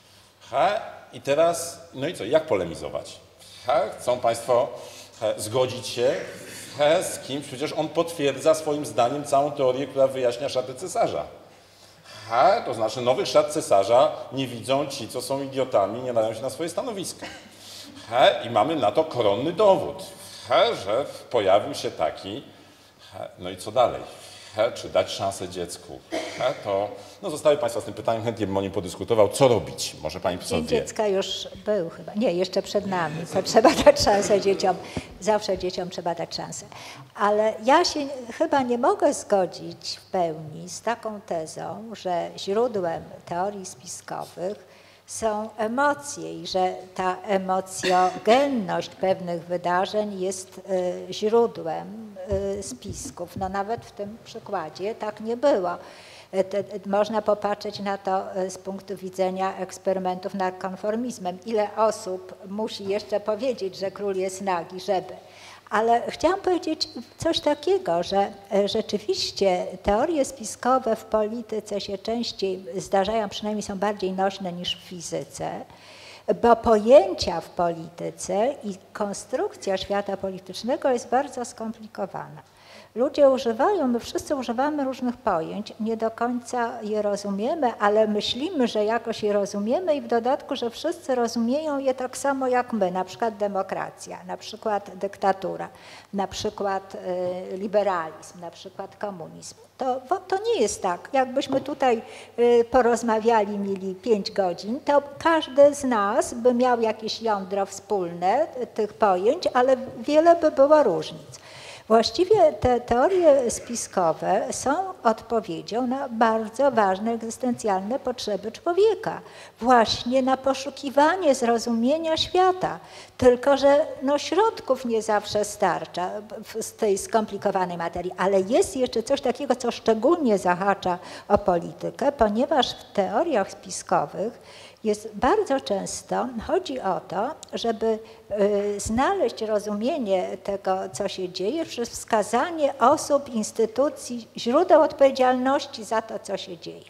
I teraz, no i co, jak polemizować? Chcą Państwo zgodzić się z kimś, przecież on potwierdza swoim zdaniem całą teorię, która wyjaśnia szaty cesarza. To znaczy nowych szat cesarza nie widzą ci, co są idiotami, nie nadają się na swoje stanowiska. I mamy na to koronny dowód, że pojawił się taki, no i co dalej? Czy dać szansę dziecku? Zostały Państwo z tym pytaniem, chętnie bym o nim podyskutował. Co robić? Może Pani profesor wie. Dziecka już był chyba. Nie, jeszcze przed nami. To trzeba dać szansę dzieciom. Zawsze dzieciom trzeba dać szansę. Ale ja się chyba nie mogę zgodzić w pełni z taką tezą, że źródłem teorii spiskowych są emocje i że ta emocjogenność pewnych wydarzeń jest źródłem spisków. No nawet w tym przykładzie tak nie było. Można popatrzeć na to z punktu widzenia eksperymentów nad konformizmem. Ile osób musi jeszcze powiedzieć, że król jest nagi, żeby. Ale chciałam powiedzieć coś takiego, że rzeczywiście teorie spiskowe w polityce się częściej zdarzają, przynajmniej są bardziej nośne niż w fizyce, bo pojęcia w polityce i konstrukcja świata politycznego jest bardzo skomplikowana. Ludzie używają, my wszyscy używamy różnych pojęć, nie do końca je rozumiemy, ale myślimy, że jakoś je rozumiemy i w dodatku, że wszyscy rozumieją je tak samo jak my, na przykład demokracja, na przykład dyktatura, na przykład liberalizm, na przykład komunizm. To nie jest tak. Jakbyśmy tutaj porozmawiali, mieli 5 godzin, to każdy z nas by miał jakieś jądro wspólne tych pojęć, ale wiele by było różnic. Właściwie te teorie spiskowe są odpowiedzią na bardzo ważne egzystencjalne potrzeby człowieka. Właśnie na poszukiwanie zrozumienia świata. Tylko że środków nie zawsze starcza z tej skomplikowanej materii. Ale jest jeszcze coś takiego, co szczególnie zahacza o politykę, ponieważ w teoriach spiskowych bardzo często chodzi o to, żeby znaleźć rozumienie tego, co się dzieje, przez wskazanie osób, instytucji, źródeł odpowiedzialności za to, co się dzieje.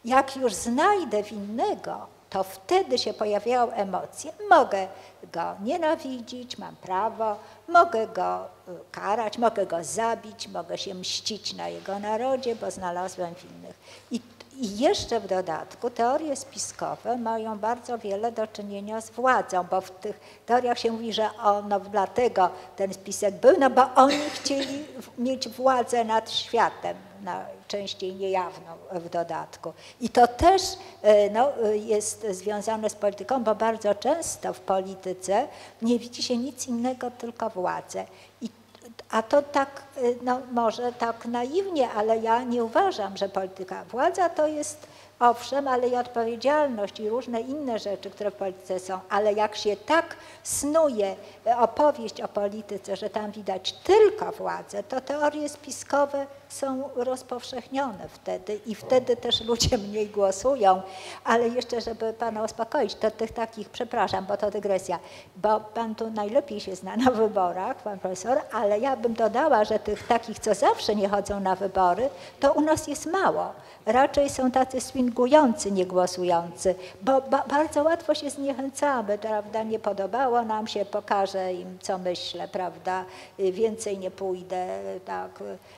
Jak już znajdę winnego, to wtedy się pojawiają emocje. Mogę go nienawidzić, mam prawo, mogę go karać, mogę go zabić, mogę się mścić na jego narodzie, bo znalazłem winnych. I jeszcze w dodatku teorie spiskowe mają bardzo wiele do czynienia z władzą, bo w tych teoriach się mówi, że dlatego ten spisek był, no bo oni chcieli mieć władzę nad światem, najczęściej niejawną w dodatku. I to też jest związane z polityką, bo bardzo często w polityce nie widzi się nic innego, tylko władzę. A to tak, może tak naiwnie, ale ja nie uważam, że polityka, władza to jest owszem, ale i odpowiedzialność i różne inne rzeczy, które w polityce są, ale jak się tak snuje opowieść o polityce, że tam widać tylko władzę, to teorie spiskowe są rozpowszechnione wtedy i wtedy też ludzie mniej głosują. Ale jeszcze, żeby pana uspokoić, to tych takich, przepraszam, bo to dygresja, bo pan tu najlepiej się zna na wyborach, pan profesor, ale ja bym dodała, że tych takich, co zawsze nie chodzą na wybory, to u nas jest mało. Raczej są tacy swingujący, niegłosujący, bo bardzo łatwo się zniechęcamy, prawda, nie podobało nam się, pokażę im, co myślę, prawda, więcej nie pójdę, tak.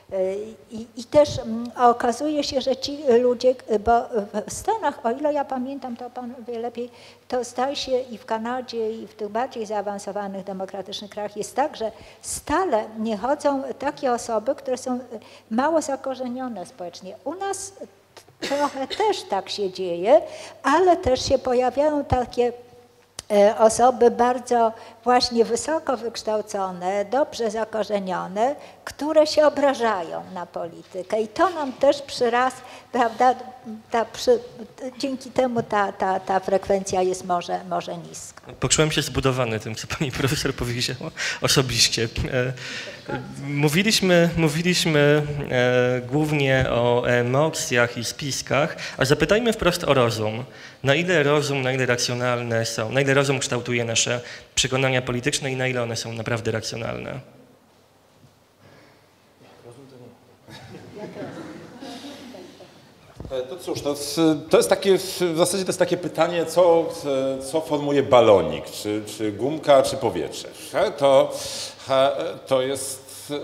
I też okazuje się, że ci ludzie, bo w Stanach, o ile ja pamiętam, to pan wie lepiej, to zdaje się i w Kanadzie, i w tych bardziej zaawansowanych demokratycznych krajach jest tak, że stale nie chodzą takie osoby, które są mało zakorzenione społecznie. U nas trochę też tak się dzieje, ale też się pojawiają takie osoby bardzo właśnie wysoko wykształcone, dobrze zakorzenione, które się obrażają na politykę. I to nam też przyraz, prawda, dzięki temu ta frekwencja jest może niska. Poczułem się zbudowany tym, co pani profesor powiedziała osobiście. Mówiliśmy głównie o emocjach i spiskach, a zapytajmy wprost o rozum. Na ile rozum kształtuje nasze przekonania polityczne i na ile one są naprawdę racjonalne? To cóż, to jest takie, w zasadzie to jest takie pytanie, co formuje balonik, czy gumka, czy powietrze. To jest,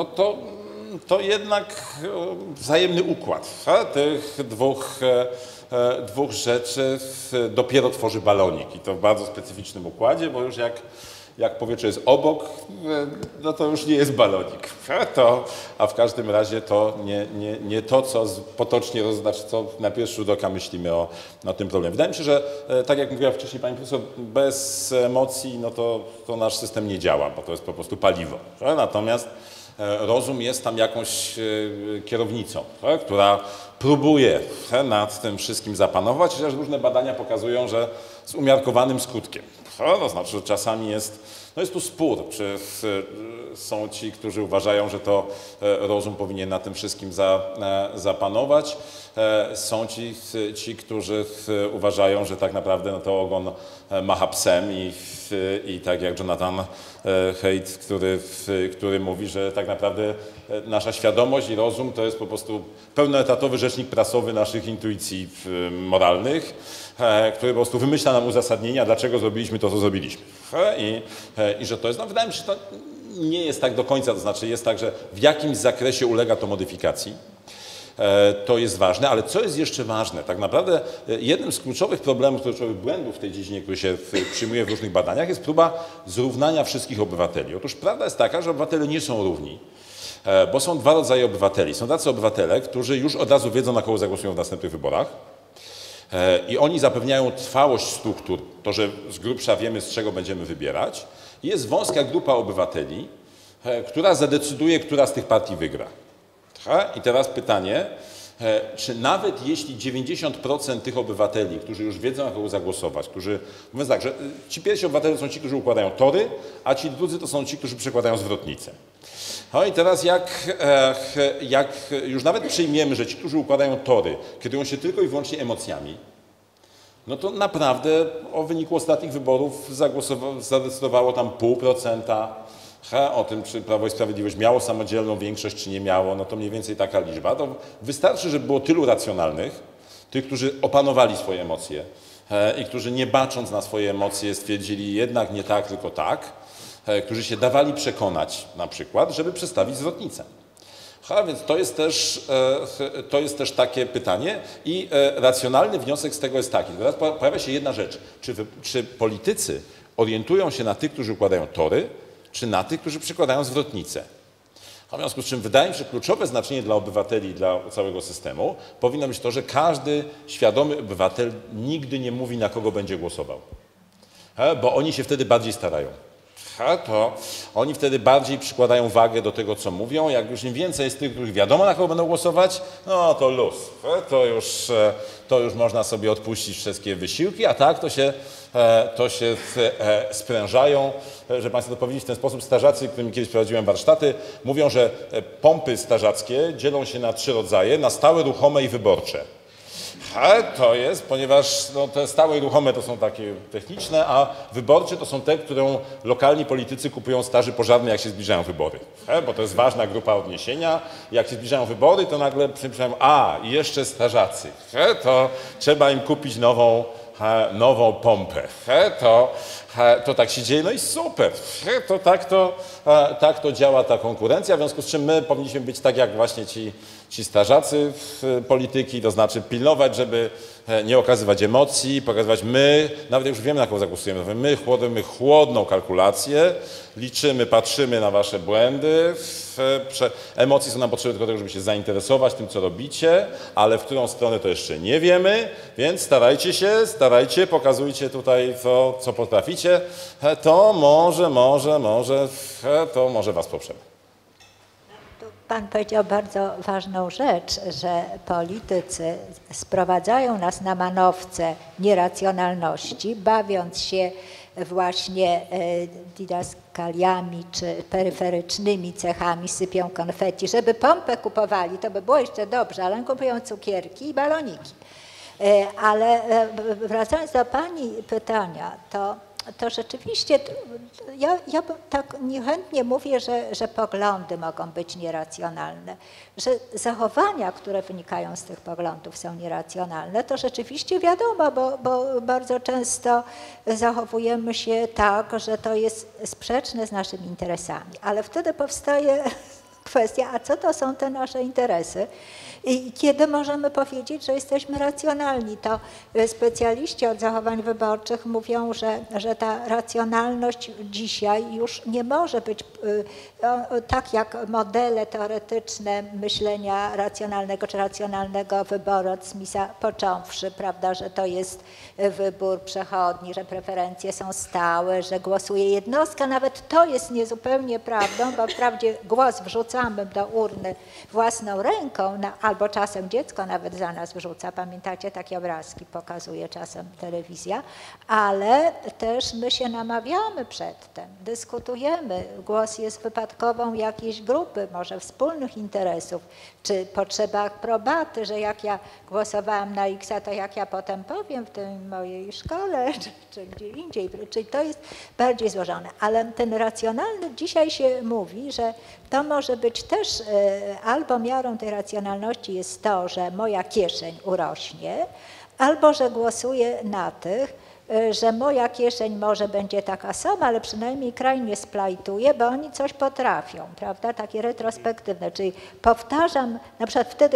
to jednak wzajemny układ tych dwóch rzeczy dopiero tworzy balonik i to w bardzo specyficznym układzie, bo już jak powietrze jest obok, no to już nie jest balonik. A w każdym razie to nie to, co potocznie, co na pierwszy rzut oka myślimy o tym problemie. Wydaje mi się, że tak jak mówiła wcześniej pani profesor, bez emocji no to nasz system nie działa, bo to jest po prostu paliwo. Natomiast rozum jest tam jakąś kierownicą, która próbuje nad tym wszystkim zapanować, chociaż różne badania pokazują, że z umiarkowanym skutkiem. To znaczy, że czasami jest tu spór, czy są ci, którzy uważają, że to rozum powinien na tym wszystkim zapanować. Są ci, którzy uważają, że tak naprawdę to ogon macha psem i tak jak Jonathan Haidt, który mówi, że tak naprawdę nasza świadomość i rozum to jest po prostu pełnoetatowy rzecznik prasowy naszych intuicji moralnych, który po prostu wymyśla nam uzasadnienia, dlaczego zrobiliśmy to, co zrobiliśmy. I że to jest, wydaje mi się, że to nie jest tak do końca, to znaczy jest tak, że w jakimś zakresie ulega to modyfikacji. To jest ważne, ale co jest jeszcze ważne? Tak naprawdę jednym z kluczowych problemów, kluczowych błędów w tej dziedzinie, który się przyjmuje w różnych badaniach, jest próba zrównania wszystkich obywateli. Otóż prawda jest taka, że obywatele nie są równi, bo są dwa rodzaje obywateli. Są tacy obywatele, którzy już od razu wiedzą, na kogo zagłosują w następnych wyborach i oni zapewniają trwałość struktur, to, że z grubsza wiemy, z czego będziemy wybierać. I jest wąska grupa obywateli, która zadecyduje, która z tych partii wygra. I teraz pytanie, czy nawet jeśli 90% tych obywateli, którzy już wiedzą, na kogo zagłosować, mówiąc tak, że ci pierwsi obywatele to są ci, którzy układają tory, a ci drudzy to są ci, którzy przekładają zwrotnicę. No i teraz jak już nawet przyjmiemy, że ci, którzy układają tory, kierują się tylko i wyłącznie emocjami, no to naprawdę o wyniku ostatnich wyborów zadecydowało tam 0,5%. O tym, czy Prawo i Sprawiedliwość miało samodzielną większość, czy nie miało, no to mniej więcej taka liczba. To wystarczy, żeby było tylu racjonalnych, tych, którzy opanowali swoje emocje i którzy nie bacząc na swoje emocje stwierdzili jednak nie tak, tylko tak, którzy się dawali przekonać na przykład, żeby przestawić zwrotnicę. Więc to jest też takie pytanie i racjonalny wniosek z tego jest taki. Teraz pojawia się jedna rzecz. Czy politycy orientują się na tych, którzy układają tory, czy na tych, którzy przykładają zwrotnicę? W związku z czym wydaje mi się, że kluczowe znaczenie dla obywateli, dla całego systemu powinno być to, że każdy świadomy obywatel nigdy nie mówi, na kogo będzie głosował. Bo oni się wtedy bardziej starają. To oni wtedy bardziej przykładają wagę do tego, co mówią. Jak już im więcej jest tych, których wiadomo, na kogo będą głosować, no to luz. To już można sobie odpuścić wszystkie wysiłki, a tak to się sprężają. Że Państwo to powiedzieli w ten sposób, strażacy, którymi kiedyś prowadziłem warsztaty, mówią, że pompy strażackie dzielą się na 3 rodzaje, na stałe, ruchome i wyborcze. To jest, ponieważ no, te stałe i ruchome to są takie techniczne, a wyborcze to są te, którą lokalni politycy kupują straży pożarnej, jak się zbliżają wybory. Bo to jest ważna grupa odniesienia. Jak się zbliżają wybory, to nagle przypomniałem, i jeszcze strażacy. To trzeba im kupić nową pompę. To tak się dzieje, no i super. Tak to działa ta konkurencja, w związku z czym my powinniśmy być tak jak właśnie ci strażacy polityki, to znaczy pilnować, żeby nie okazywać emocji, pokazywać nawet jak już wiemy, na kogo zagłosujemy, my chłodemy chłodną kalkulację, liczymy, patrzymy na wasze błędy, emocje są nam potrzebne tylko do tego, żeby się zainteresować tym, co robicie, ale w którą stronę to jeszcze nie wiemy, więc starajcie, pokazujcie tutaj to, co potraficie, to może was poprzemy. Pan powiedział bardzo ważną rzecz, że politycy sprowadzają nas na manowce nieracjonalności, bawiąc się właśnie didaskaliami czy peryferycznymi cechami, sypią konfetti. Żeby pompę kupowali, to by było jeszcze dobrze, ale kupują cukierki i baloniki. Ale wracając do Pani pytania, to rzeczywiście ja tak niechętnie mówię, że poglądy mogą być nieracjonalne, że zachowania, które wynikają z tych poglądów są nieracjonalne, to rzeczywiście wiadomo, bo bardzo często zachowujemy się tak, że to jest sprzeczne z naszymi interesami, ale wtedy powstaje kwestia, a co to są te nasze interesy? I kiedy możemy powiedzieć, że jesteśmy racjonalni? To specjaliści od zachowań wyborczych mówią, że ta racjonalność dzisiaj już nie może być tak jak modele teoretyczne myślenia racjonalnego czy racjonalnego wyboru od Smitha począwszy, prawda, że to jest wybór przechodni, że preferencje są stałe, że głosuje jednostka. Nawet to jest niezupełnie prawdą, bo wprawdzie głos wrzucamy do urny własną ręką, albo czasem dziecko nawet za nas wrzuca. Pamiętacie, takie obrazki pokazuje czasem telewizja, ale też my się namawiamy przedtem, dyskutujemy. Głos jest wypadkową jakiejś grupy, może wspólnych interesów, czy potrzeba aprobaty, że jak ja głosowałam na X-a, to jak ja potem powiem w tej mojej szkole, czy gdzie indziej. Czyli to jest bardziej złożone. Ale ten racjonalny dzisiaj się mówi, że to może być też albo miarą tej racjonalności jest to, że moja kieszeń urośnie, albo że głosuję na tych, że moja kieszeń może będzie taka sama, ale przynajmniej kraj nie splajtuje, bo oni coś potrafią, prawda? Takie retrospektywne, czyli powtarzam, na przykład wtedy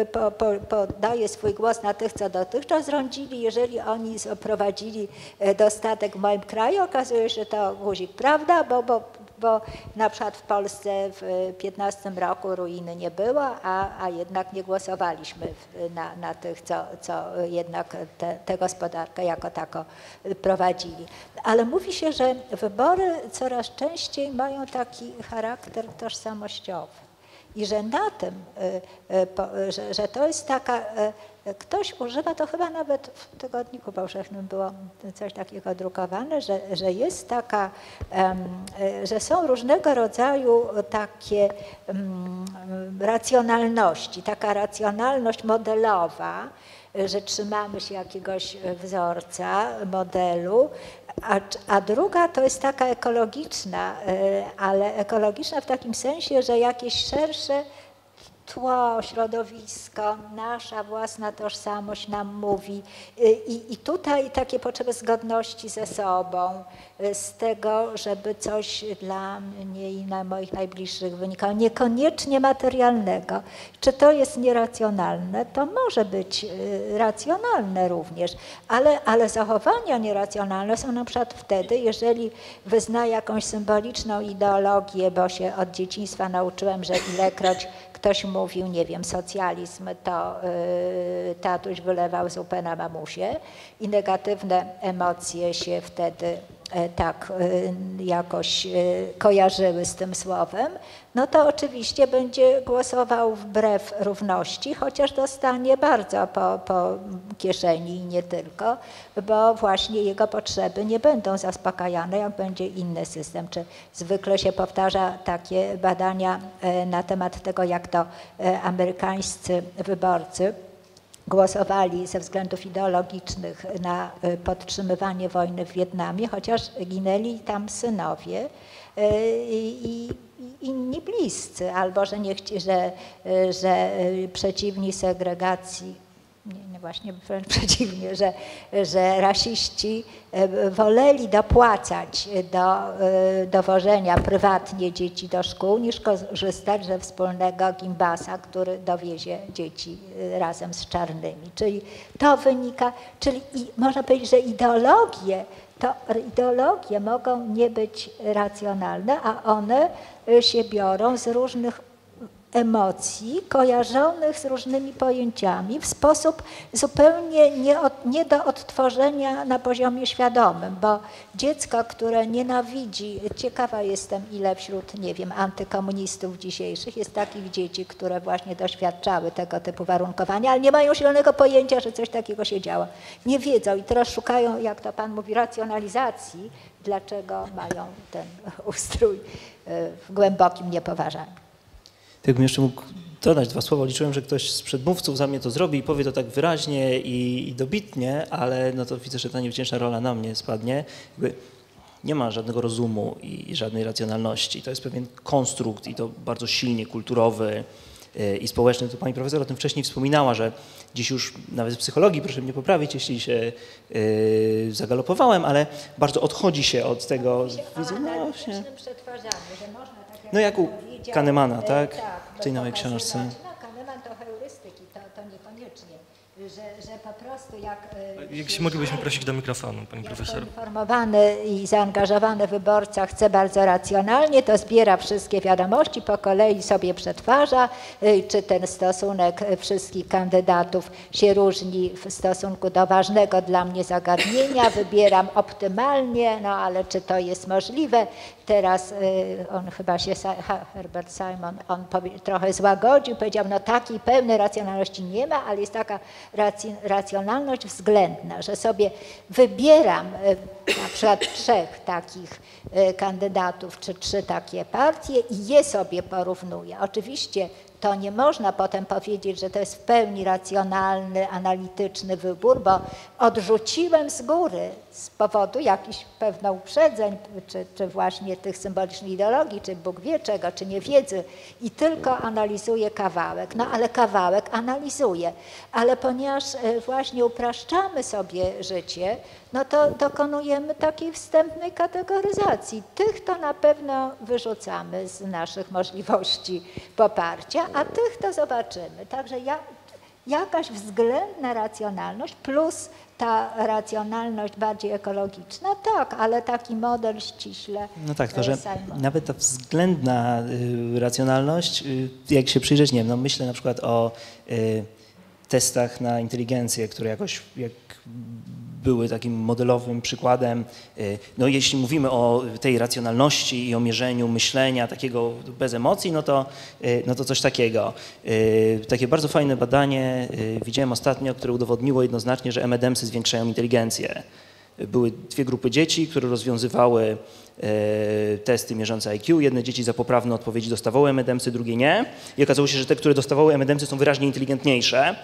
podaję swój głos na tych, co dotychczas rządzili, jeżeli oni prowadzili dostatek w moim kraju, okazuje się, że to guzik, prawda, bo na przykład w Polsce w 15 roku ruiny nie było, a jednak nie głosowaliśmy na tych, co jednak tę gospodarkę jako taką prowadzili. Ale mówi się, że wybory coraz częściej mają taki charakter tożsamościowy i że na tym, że to jest taka, ktoś używa, to chyba nawet w Tygodniku Powszechnym było coś takiego drukowane, że jest taka, że są różnego rodzaju takie racjonalności, taka racjonalność modelowa, że trzymamy się jakiegoś wzorca, modelu, a druga to jest taka ekologiczna, ale ekologiczna w takim sensie, że jakieś szersze tło, środowisko, nasza własna tożsamość nam mówi. I tutaj takie potrzeby zgodności ze sobą, z tego, żeby coś dla mnie i na moich najbliższych wynikało, niekoniecznie materialnego. Czy to jest nieracjonalne? To może być racjonalne również, ale zachowania nieracjonalne są na przykład wtedy, jeżeli wyznaję jakąś symboliczną ideologię, bo się od dzieciństwa nauczyłem, że ilekroć ktoś mówił, nie wiem, socjalizm, to tatuś wylewał zupę na mamusie i negatywne emocje się wtedy tak jakoś kojarzyły z tym słowem, no to oczywiście będzie głosował wbrew równości, chociaż dostanie bardzo po kieszeni i nie tylko, bo właśnie jego potrzeby nie będą zaspokajane, jak będzie inny system. Czy zwykle się powtarza takie badania na temat tego, jak to amerykańscy wyborcy głosowali ze względów ideologicznych na podtrzymywanie wojny w Wietnamie, chociaż ginęli tam synowie i inni bliscy, albo że przeciwni segregacji, nie, właśnie wręcz przeciwnie, że rasiści woleli dopłacać do dowożenia prywatnie dzieci do szkół, niż korzystać ze wspólnego gimbasa, który dowiezie dzieci razem z czarnymi. Czyli to wynika, można powiedzieć, że ideologie mogą nie być racjonalne, a one się biorą z różnych emocji kojarzonych z różnymi pojęciami w sposób zupełnie nie do odtworzenia na poziomie świadomym, bo dziecko, które nienawidzi, ciekawa jestem, ile wśród, nie wiem, antykomunistów dzisiejszych jest takich dzieci, które właśnie doświadczały tego typu warunkowania, ale nie mają zielonego pojęcia, że coś takiego się działo. Nie wiedzą i teraz szukają, jak to pan mówi, racjonalizacji, dlaczego mają ten ustrój w głębokim niepoważaniu. Jakbym jeszcze mógł dodać dwa słowa, liczyłem, że ktoś z przedmówców za mnie to zrobi i powie to tak wyraźnie i dobitnie, ale no to widzę, że ta niewdzięczna rola na mnie spadnie. Jakby nie ma żadnego rozumu i żadnej racjonalności. To jest pewien konstrukt i to bardzo silnie kulturowy i społeczny. To pani profesor o tym wcześniej wspominała, że dziś już nawet w psychologii, proszę mnie poprawić, jeśli się zagalopowałem, ale bardzo odchodzi się od tego. No jak u Kahnemana, tak? W tej nowej książce. No, Kahneman to heurystyki, to niekoniecznie, że po prostu Jeśli moglibyśmy prosić do mikrofonu, pani profesor. Poinformowany i zaangażowany wyborca chce bardzo racjonalnie, to zbiera wszystkie wiadomości, po kolei sobie przetwarza, czy ten stosunek wszystkich kandydatów się różni w stosunku do ważnego dla mnie zagadnienia, wybieram optymalnie, no ale czy to jest możliwe? Teraz on chyba się, Herbert Simon, on trochę złagodził, powiedział, no takiej pełnej racjonalności nie ma, ale jest taka racjonalność względna, że sobie wybieram na przykład 3 takich kandydatów, czy 3 takie partie i je sobie porównuję. Oczywiście to nie można potem powiedzieć, że to jest w pełni racjonalny, analityczny wybór, bo odrzuciłem z góry z powodu jakichś pewnych uprzedzeń, czy właśnie tych symbolicznych ideologii, czy Bóg wie czego, czy niewiedzy i tylko analizuję kawałek. No ale kawałek analizuję. Ale ponieważ właśnie upraszczamy sobie życie, no to dokonujemy takiej wstępnej kategoryzacji. Tych to na pewno wyrzucamy z naszych możliwości poparcia, a tych to zobaczymy. Także jakaś względna racjonalność plus ta racjonalność bardziej ekologiczna, tak, ale taki model ściśle. No tak, to że nawet ta względna racjonalność, jak się przyjrzeć, nie wiem, no myślę na przykład o testach na inteligencję, które jakoś były takim modelowym przykładem. No jeśli mówimy o tej racjonalności i o mierzeniu myślenia takiego bez emocji, no to coś takiego. Takie bardzo fajne badanie widziałem ostatnio, które udowodniło jednoznacznie, że M&M'sy zwiększają inteligencję. Były 2 grupy dzieci, które rozwiązywały testy mierzące IQ. Jedne dzieci za poprawne odpowiedzi dostawały M&M'sy, drugie nie. I okazało się, że te, które dostawały M&M'sy, są wyraźnie inteligentniejsze.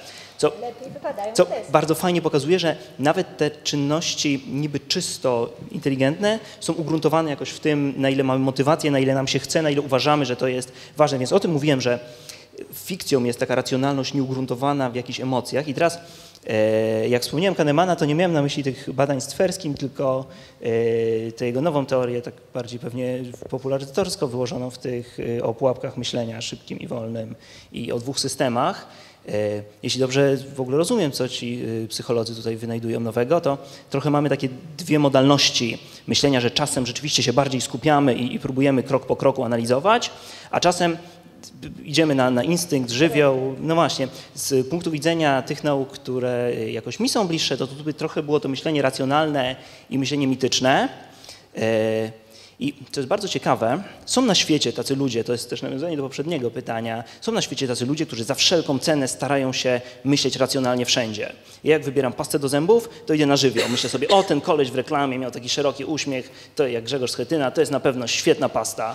Co bardzo fajnie pokazuje, że nawet te czynności niby czysto inteligentne są ugruntowane jakoś w tym, na ile mamy motywację, na ile nam się chce, na ile uważamy, że to jest ważne. Więc o tym mówiłem, że fikcją jest taka racjonalność nieugruntowana w jakichś emocjach. I teraz, jak wspomniałem Kahnemana, to nie miałem na myśli tych badań z Tverskim, tylko tę jego nową teorię, tak bardziej pewnie popularyzatorsko wyłożoną w tych o pułapkach myślenia szybkim i wolnym i o dwóch systemach. Jeśli dobrze w ogóle rozumiem, co ci psycholodzy tutaj wynajdują nowego, to trochę mamy takie dwie modalności myślenia, że czasem rzeczywiście się bardziej skupiamy i próbujemy krok po kroku analizować, a czasem idziemy na instynkt, żywioł. No właśnie, z punktu widzenia tych nauk, które jakoś mi są bliższe, to tu by trochę było to myślenie racjonalne i myślenie mityczne. I co jest bardzo ciekawe, są na świecie tacy ludzie, to jest też nawiązanie do poprzedniego pytania, są na świecie tacy ludzie, którzy za wszelką cenę starają się myśleć racjonalnie wszędzie. Ja jak wybieram pastę do zębów, to idę na żywioł. Myślę sobie, o ten koleś w reklamie miał taki szeroki uśmiech, to jak Grzegorz Schetyna, to jest na pewno świetna pasta.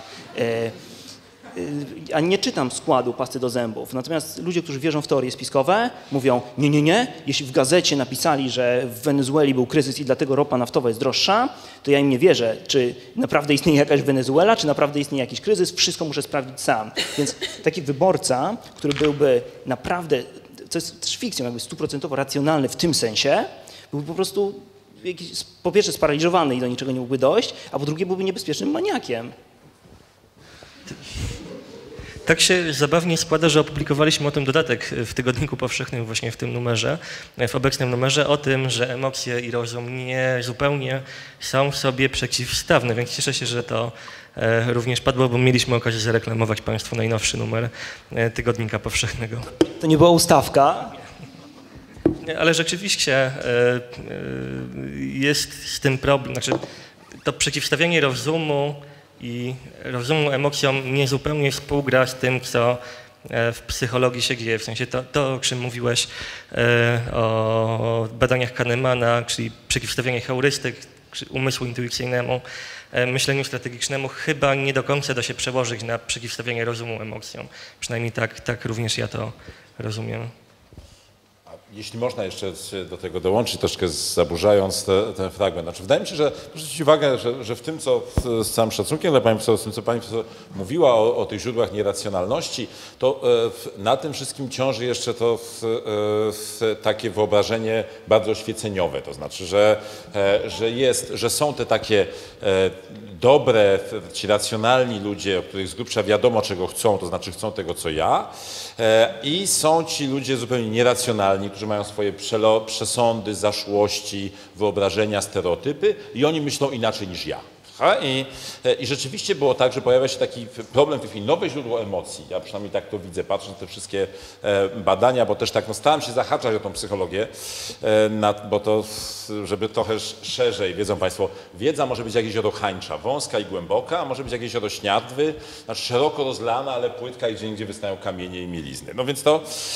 A nie czytam składu pasty do zębów. Natomiast ludzie, którzy wierzą w teorie spiskowe, mówią, nie, jeśli w gazecie napisali, że w Wenezueli był kryzys i dlatego ropa naftowa jest droższa, to ja im nie wierzę. Czy naprawdę istnieje jakaś Wenezuela, czy naprawdę istnieje jakiś kryzys, wszystko muszę sprawdzić sam. Więc taki wyborca, który byłby naprawdę, to jest też fikcją, jakby 100% racjonalny w tym sensie, byłby po prostu po pierwsze sparaliżowany i do niczego nie mógłby dojść, a po drugie byłby niebezpiecznym maniakiem. Tak się zabawnie składa, że opublikowaliśmy o tym dodatek w Tygodniku Powszechnym, właśnie w tym numerze, w obecnym numerze, o tym, że emocje i rozum nie zupełnie są sobie przeciwstawne, więc cieszę się, że to również padło, bo mieliśmy okazję zareklamować Państwu najnowszy numer Tygodnika Powszechnego. To nie była ustawka? Ale rzeczywiście jest z tym problem, znaczy to przeciwstawianie rozumu i rozumu emocjom nie zupełnie współgra z tym, co w psychologii się dzieje. W sensie to o czym mówiłeś o badaniach Kahnemana, czyli przeciwstawianie heurystyk umysłu intuicyjnemu, myśleniu strategicznemu, chyba nie do końca da się przełożyć na przeciwstawianie rozumu emocjom. Przynajmniej tak również ja to rozumiem. Jeśli można jeszcze do tego dołączyć, troszkę zaburzając ten fragment. Znaczy, wydaje mi się, że proszę zwrócić uwagę, że w tym, co z całym szacunkiem dla Pani Profesor, w tym, co Pani Profesor mówiła o tych źródłach nieracjonalności, to na tym wszystkim ciąży jeszcze to takie wyobrażenie bardzo oświeceniowe. To znaczy, że są te takie dobre, ci racjonalni ludzie, o których z grubsza wiadomo, czego chcą, to znaczy chcą tego, co ja, i są ci ludzie zupełnie nieracjonalni, którzy mają swoje przesądy, zaszłości, wyobrażenia, stereotypy i oni myślą inaczej niż ja. I rzeczywiście było tak, że pojawia się taki problem, takie nowe źródło emocji. Ja przynajmniej tak to widzę, patrząc na te wszystkie badania, bo też tak starałem się zahaczać o tą psychologię, bo to, żeby trochę szerzej, wiedzą Państwo, wiedza może być jak jezioro Hańcza, wąska i głęboka, a może być jak jezioro Śniadwy, znaczy szeroko rozlana, ale płytka i gdzieniegdzie wystają kamienie i mielizny. No więc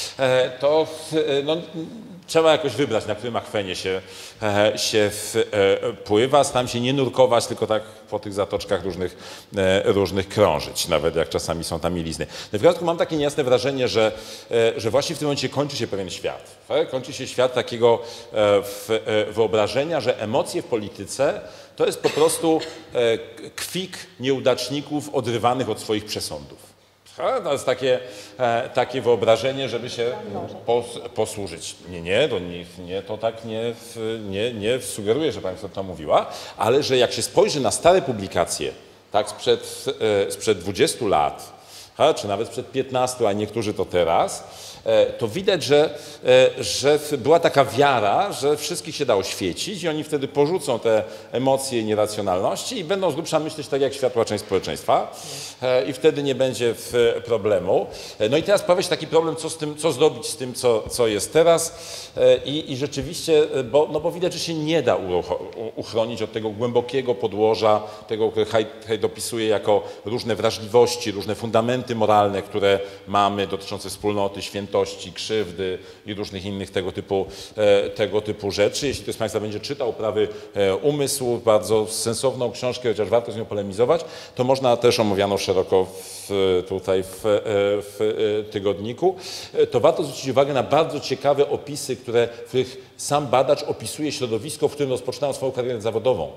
trzeba jakoś wybrać, na którym akwenie się pływa. Staram się nie nurkować, tylko tak po tych zatoczkach różnych krążyć, nawet jak czasami są tam mielizny. W przypadku mam takie niejasne wrażenie, że właśnie w tym momencie kończy się pewien świat. Kończy się świat takiego wyobrażenia, że emocje w polityce to jest po prostu kwik nieudaczników odrywanych od swoich przesądów. To jest takie wyobrażenie, żeby się posłużyć. To tak nie sugeruję, że Pani to mówiła, ale że jak się spojrzy na stare publikacje, tak sprzed 20 lat, czy nawet sprzed 15, a niektórzy to teraz, to widać, że była taka wiara, że wszystkich się da oświecić i oni wtedy porzucą te emocje i nieracjonalności i będą z grubsza myśleć tak jak światła część społeczeństwa i wtedy nie będzie problemu. No i teraz pojawia się taki problem, co zrobić z tym, co jest teraz i rzeczywiście, bo widać, że się nie da uchronić od tego głębokiego podłoża, tego, które Haidt opisuje jako różne wrażliwości, różne fundamenty moralne, które mamy dotyczące wspólnoty, świętości, krzywdy i różnych innych tego typu rzeczy. Jeśli ktoś z Państwa będzie czytał Prawy umysłu, bardzo sensowną książkę, chociaż warto z nią polemizować, to można też omawianą szeroko tutaj w tygodniku, to warto zwrócić uwagę na bardzo ciekawe opisy, w których sam badacz opisuje środowisko, w którym rozpoczynają swoją karierę zawodową.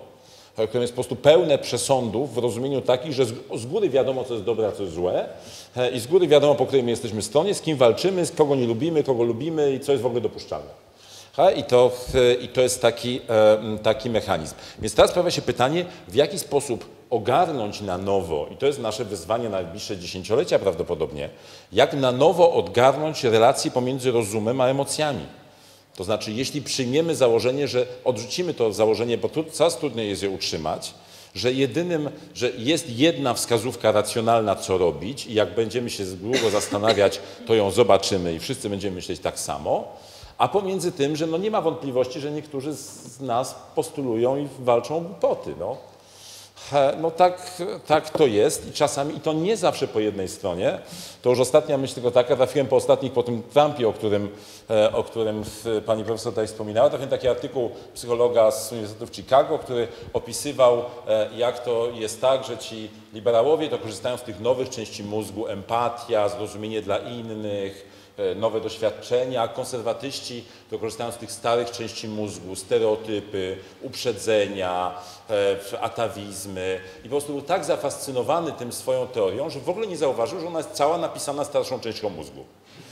którym jest po prostu pełne przesądów w rozumieniu takich, że z góry wiadomo, co jest dobre, a co jest złe i z góry wiadomo, po której my jesteśmy stronie, z kim walczymy, z kogo nie lubimy, kogo lubimy i co jest w ogóle dopuszczalne. I to jest taki mechanizm. Więc teraz pojawia się pytanie, w jaki sposób ogarnąć na nowo, i to jest nasze wyzwanie na najbliższe dziesięciolecia prawdopodobnie, jak na nowo odgarnąć relacje pomiędzy rozumem a emocjami. To znaczy, jeśli przyjmiemy założenie, że odrzucimy to założenie, bo coraz trudniej jest je utrzymać, że jest jedna wskazówka racjonalna, co robić i jak będziemy się długo zastanawiać, to ją zobaczymy i wszyscy będziemy myśleć tak samo, a pomiędzy tym, że no nie ma wątpliwości, że niektórzy z nas postulują i walczą o głupoty. No tak to jest i czasami, i to nie zawsze po jednej stronie. To już ostatnia myśl tylko taka, trafiłem po tym Trumpie, o którym pani profesor tutaj wspominała, trafiłem taki artykuł psychologa z Uniwersytetu w Chicago, który opisywał, jak to jest tak, że ci liberałowie to korzystają z tych nowych części mózgu, empatia, zrozumienie dla innych, nowe doświadczenia, a konserwatyści to korzystają z tych starych części mózgu, stereotypy, uprzedzenia, atawizmy i po prostu był tak zafascynowany tym swoją teorią, że w ogóle nie zauważył, że ona jest cała napisana starszą częścią mózgu.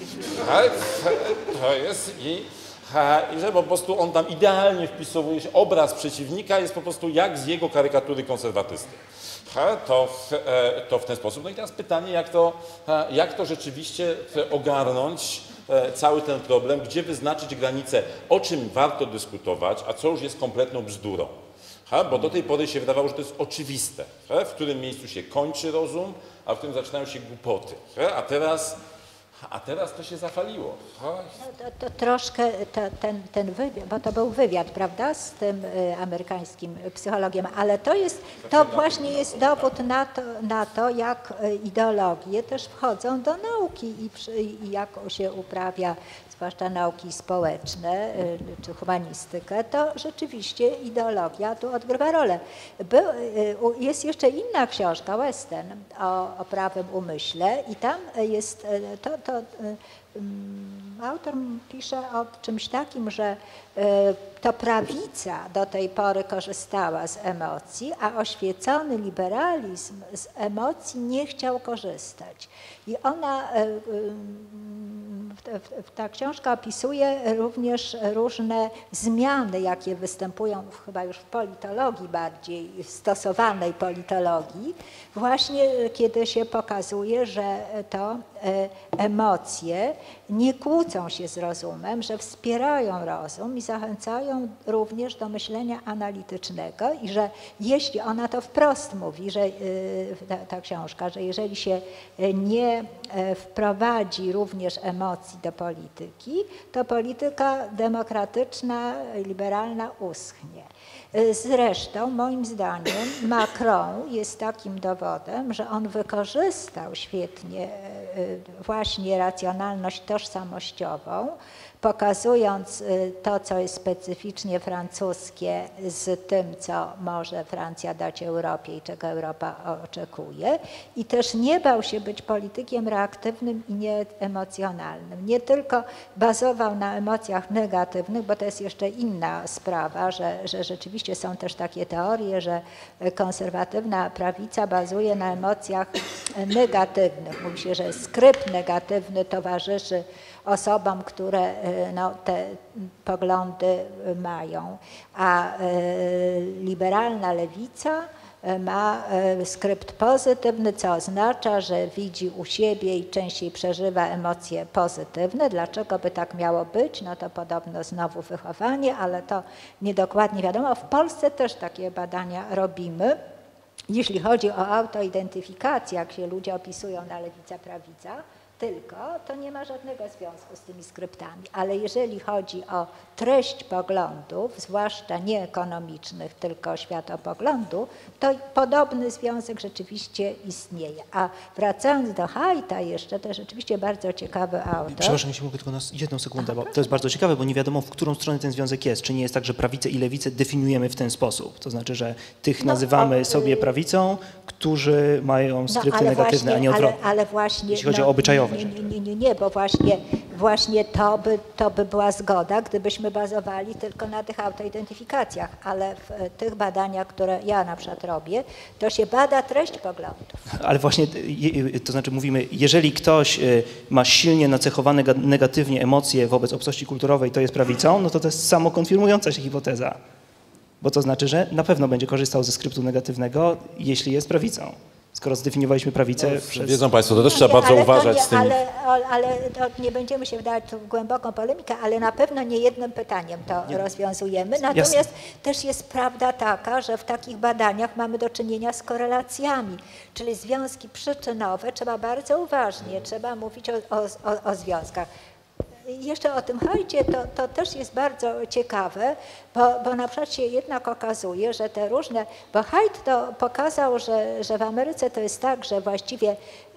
To jest i że po prostu on tam idealnie wpisuje się, obraz przeciwnika jest po prostu jak z jego karykatury konserwatysty. To w ten sposób. No i teraz pytanie, jak to rzeczywiście ogarnąć cały ten problem, gdzie wyznaczyć granice, o czym warto dyskutować, a co już jest kompletną bzdurą. Bo do tej pory się wydawało, że to jest oczywiste, w którym miejscu się kończy rozum, a w którym zaczynają się głupoty. A teraz to się zafaliło. To troszkę ten wywiad, bo to był wywiad, prawda, z tym amerykańskim psychologiem, ale to właśnie jest dowód na to, jak ideologie też wchodzą do nauki i jak się uprawia, zwłaszcza nauki społeczne czy humanistykę, to rzeczywiście ideologia tu odgrywa rolę. Jest jeszcze inna książka, Western, o prawym umyśle i tam jest autor pisze o czymś takim, że to prawica do tej pory korzystała z emocji, a oświecony liberalizm z emocji nie chciał korzystać. I ta książka opisuje również różne zmiany, jakie występują chyba już w politologii bardziej, stosowanej politologii, właśnie kiedy się pokazuje, że to emocje nie kłócą się z rozumem, że wspierają rozum i zachęcają również do myślenia analitycznego i że jeśli ona to wprost mówi, że ta książka, że jeżeli się nie wprowadzi również emocji do polityki, to polityka demokratyczna, liberalna uschnie. Zresztą moim zdaniem Macron jest takim dowodem, że on wykorzystał świetnie właśnie racjonalność tożsamościową, pokazując to, co jest specyficznie francuskie z tym, co może Francja dać Europie i czego Europa oczekuje. I też nie bał się być politykiem reaktywnym i nieemocjonalnym. Nie tylko bazował na emocjach negatywnych, bo to jest jeszcze inna sprawa, że rzeczywiście są też takie teorie, że konserwatywna prawica bazuje na emocjach negatywnych. Mówi się, że skrypt negatywny towarzyszy osobom, które te poglądy mają, a liberalna lewica ma skrypt pozytywny, co oznacza, że widzi u siebie i częściej przeżywa emocje pozytywne. Dlaczego by tak miało być? No to podobno znowu wychowanie, ale to niedokładnie wiadomo. W Polsce też takie badania robimy. Jeśli chodzi o autoidentyfikację, jak się ludzie opisują na lewica, prawica, tylko to nie ma żadnego związku z tymi skryptami, ale jeżeli chodzi o treść poglądów, zwłaszcza nie ekonomicznych, tylko światopoglądu, to podobny związek rzeczywiście istnieje. A wracając do Haidta jeszcze, to rzeczywiście bardzo ciekawy autor. Przepraszam, jeśli mogę tylko na jedną sekundę, bo to jest bardzo ciekawe, bo nie wiadomo, w którą stronę ten związek jest. Czy nie jest tak, że prawicę i lewicę definiujemy w ten sposób? To znaczy, że tych nazywamy sobie prawicą, którzy mają skrypty negatywne, właśnie, a nie odwrotnie. Ale właśnie, jeśli chodzi o obyczajowe. Nie, bo właśnie właśnie to by była zgoda, gdybyśmy bazowali tylko na tych autoidentyfikacjach, ale w tych badaniach, które ja na przykład robię, to się bada treść poglądów. Ale właśnie, to znaczy mówimy, jeżeli ktoś ma silnie nacechowane negatywnie emocje wobec obcości kulturowej, to jest prawicą, no to jest samokonfirmująca się hipoteza. Bo to znaczy, że na pewno będzie korzystał ze skryptu negatywnego, jeśli jest prawicą. Skoro zdefiniowaliśmy prawicę przez... Wiedzą Państwo, to też trzeba bardzo uważać z tym. Ale to nie będziemy się wdawać w głęboką polemikę, ale na pewno nie jednym pytaniem to rozwiązujemy. Natomiast też jest prawda taka, że w takich badaniach mamy do czynienia z korelacjami, czyli związki przyczynowe. Trzeba bardzo uważnie, trzeba mówić o związkach. Jeszcze o tym Hajdzie to też jest bardzo ciekawe, bo na przykład się jednak okazuje, że te różne, bo Hajd to pokazał, że w Ameryce to jest tak, że właściwie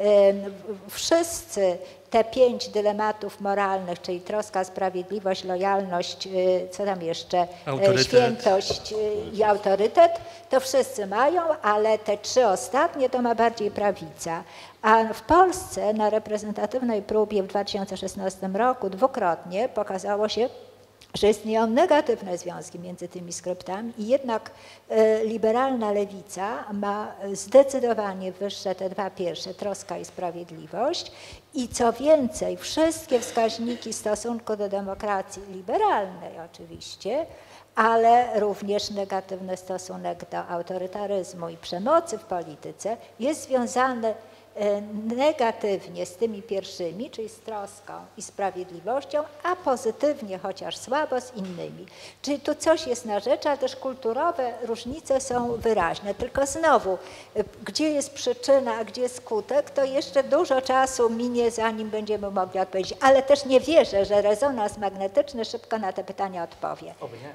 wszyscy te 5 dylematów moralnych, czyli troska, sprawiedliwość, lojalność, co tam jeszcze, autorytet. Świętość i autorytet, to wszyscy mają, ale te 3 ostatnie to ma bardziej prawica. A w Polsce na reprezentatywnej próbie w 2016 roku dwukrotnie pokazało się, że istnieją negatywne związki między tymi skryptami i jednak liberalna lewica ma zdecydowanie wyższe te 2 pierwsze, troska i sprawiedliwość. I co więcej, wszystkie wskaźniki stosunku do demokracji liberalnej oczywiście, ale również negatywny stosunek do autorytaryzmu i przemocy w polityce jest związany negatywnie z tymi pierwszymi, czyli z troską i sprawiedliwością, a pozytywnie, chociaż słabo, z innymi. Czyli tu coś jest na rzecz, ale też kulturowe różnice są wyraźne. Tylko znowu, gdzie jest przyczyna, a gdzie skutek, to jeszcze dużo czasu minie, zanim będziemy mogli odpowiedzieć. Ale też nie wierzę, że rezonans magnetyczny szybko na te pytania odpowie. Oby nie.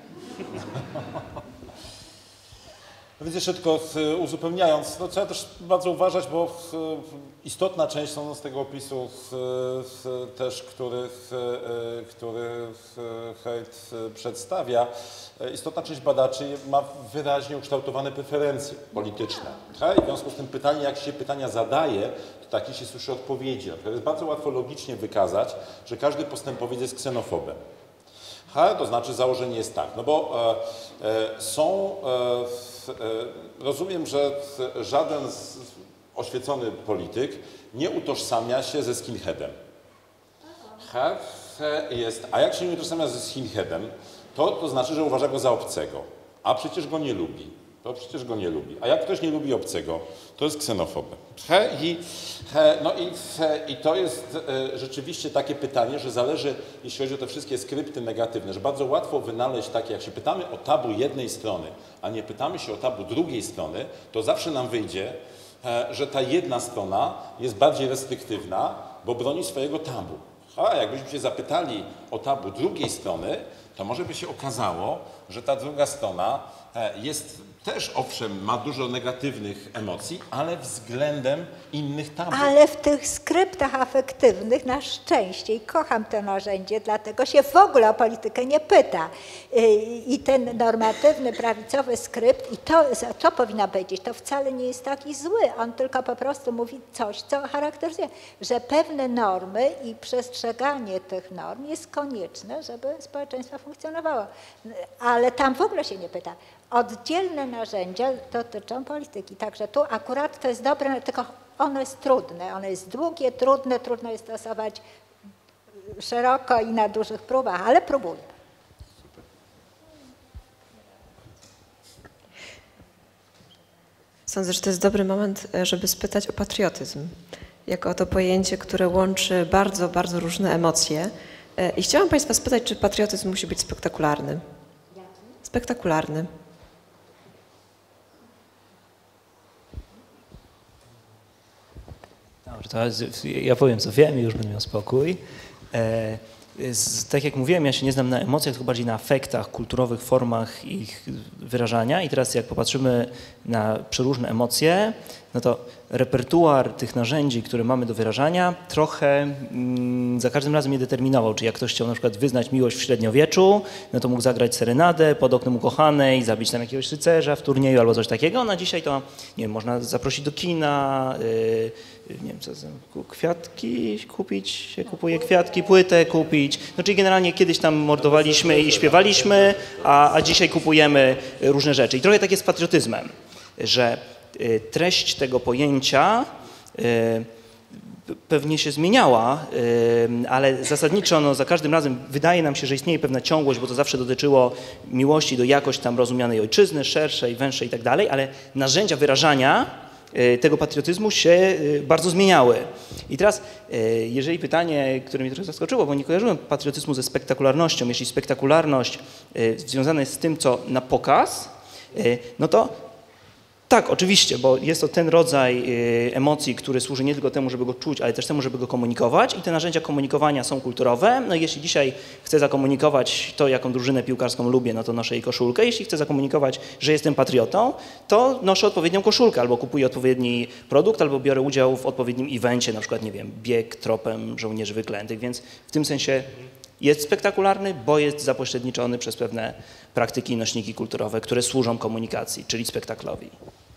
No więc jeszcze tylko uzupełniając, no trzeba też bardzo uważać, bo istotna część z tego opisu też, który Hajd przedstawia, istotna część badaczy ma wyraźnie ukształtowane preferencje polityczne. I w związku z tym pytanie, jak się pytania zadaje, to takie się słyszy odpowiedzi. Jest bardzo łatwo logicznie wykazać, że każdy postępowiec jest ksenofobem. To znaczy założenie jest tak, no bo rozumiem, że żaden oświecony polityk nie utożsamia się ze skinheadem. A jak się nie utożsamia ze skinheadem, to znaczy, że uważa go za obcego, a przecież go nie lubi. A jak ktoś nie lubi obcego, to jest ksenofobem. I to jest rzeczywiście takie pytanie, że zależy, jeśli chodzi o te wszystkie skrypty negatywne, że bardzo łatwo wynaleźć takie, jak się pytamy o tabu jednej strony, a nie pytamy się o tabu drugiej strony, to zawsze nam wyjdzie, że ta jedna strona jest bardziej restriktywna, bo broni swojego tabu. A jakbyśmy się zapytali o tabu drugiej strony, to może by się okazało, że ta druga strona jest też, owszem, ma dużo negatywnych emocji, ale względem innych tabu. Ale w tych skryptach afektywnych na szczęście, i kocham to narzędzie, dlatego się w ogóle o politykę nie pyta. I ten normatywny, prawicowy skrypt, i to, co powinna powiedzieć, to wcale nie jest taki zły. On tylko po prostu mówi coś, co charakteryzuje, że pewne normy i przestrzeganie tych norm jest konieczne, żeby społeczeństwo funkcjonowało. Ale tam w ogóle się nie pyta. Oddzielne narzędzia dotyczą polityki, także tu akurat to jest dobre, tylko ono jest trudne, ono jest długie, trudno jest stosować szeroko i na dużych próbach, ale próbuję. Sądzę, że to jest dobry moment, żeby spytać o patriotyzm, jako o to pojęcie, które łączy bardzo, bardzo różne emocje. I chciałam Państwa spytać, czy patriotyzm musi być spektakularny? Spektakularny. Dobrze, to ja powiem, co wiem i już będę miał spokój. Tak jak mówiłem, ja się nie znam na emocjach, tylko bardziej na afektach, kulturowych formach ich wyrażania i teraz jak popatrzymy na przeróżne emocje, no to repertuar tych narzędzi, które mamy do wyrażania, trochę za każdym razem je determinował. Czyli jak ktoś chciał na przykład wyznać miłość w średniowieczu, no to mógł zagrać serenadę pod oknem ukochanej, zabić tam jakiegoś rycerza w turnieju albo coś takiego. Na dzisiaj to, nie wiem, można zaprosić do kina, nie wiem co, kwiatki kupić, się kupuje kwiatki, płytę kupić. No czyli generalnie kiedyś tam mordowaliśmy i śpiewaliśmy, a dzisiaj kupujemy różne rzeczy. I trochę tak jest z patriotyzmem, że treść tego pojęcia pewnie się zmieniała, ale zasadniczo no, za każdym razem wydaje nam się, że istnieje pewna ciągłość, bo to zawsze dotyczyło miłości do jakoś tam rozumianej ojczyzny, szerszej, węższej i tak dalej, ale narzędzia wyrażania tego patriotyzmu się bardzo zmieniały. I teraz, jeżeli pytanie, które mnie trochę zaskoczyło, bo nie kojarzyłem patriotyzmu ze spektakularnością, jeśli spektakularność związana jest z tym, co na pokaz, no to tak, oczywiście, bo jest to ten rodzaj emocji, który służy nie tylko temu, żeby go czuć, ale też temu, żeby go komunikować i te narzędzia komunikowania są kulturowe. No i jeśli dzisiaj chcę zakomunikować to, jaką drużynę piłkarską lubię, no to noszę jej koszulkę. Jeśli chcę zakomunikować, że jestem patriotą, to noszę odpowiednią koszulkę, albo kupuję odpowiedni produkt, albo biorę udział w odpowiednim evencie, na przykład, nie wiem, bieg tropem żołnierzy wyklętych, więc w tym sensie jest spektakularny, bo jest zapośredniczony przez pewne praktyki i nośniki kulturowe, które służą komunikacji, czyli spektaklowi.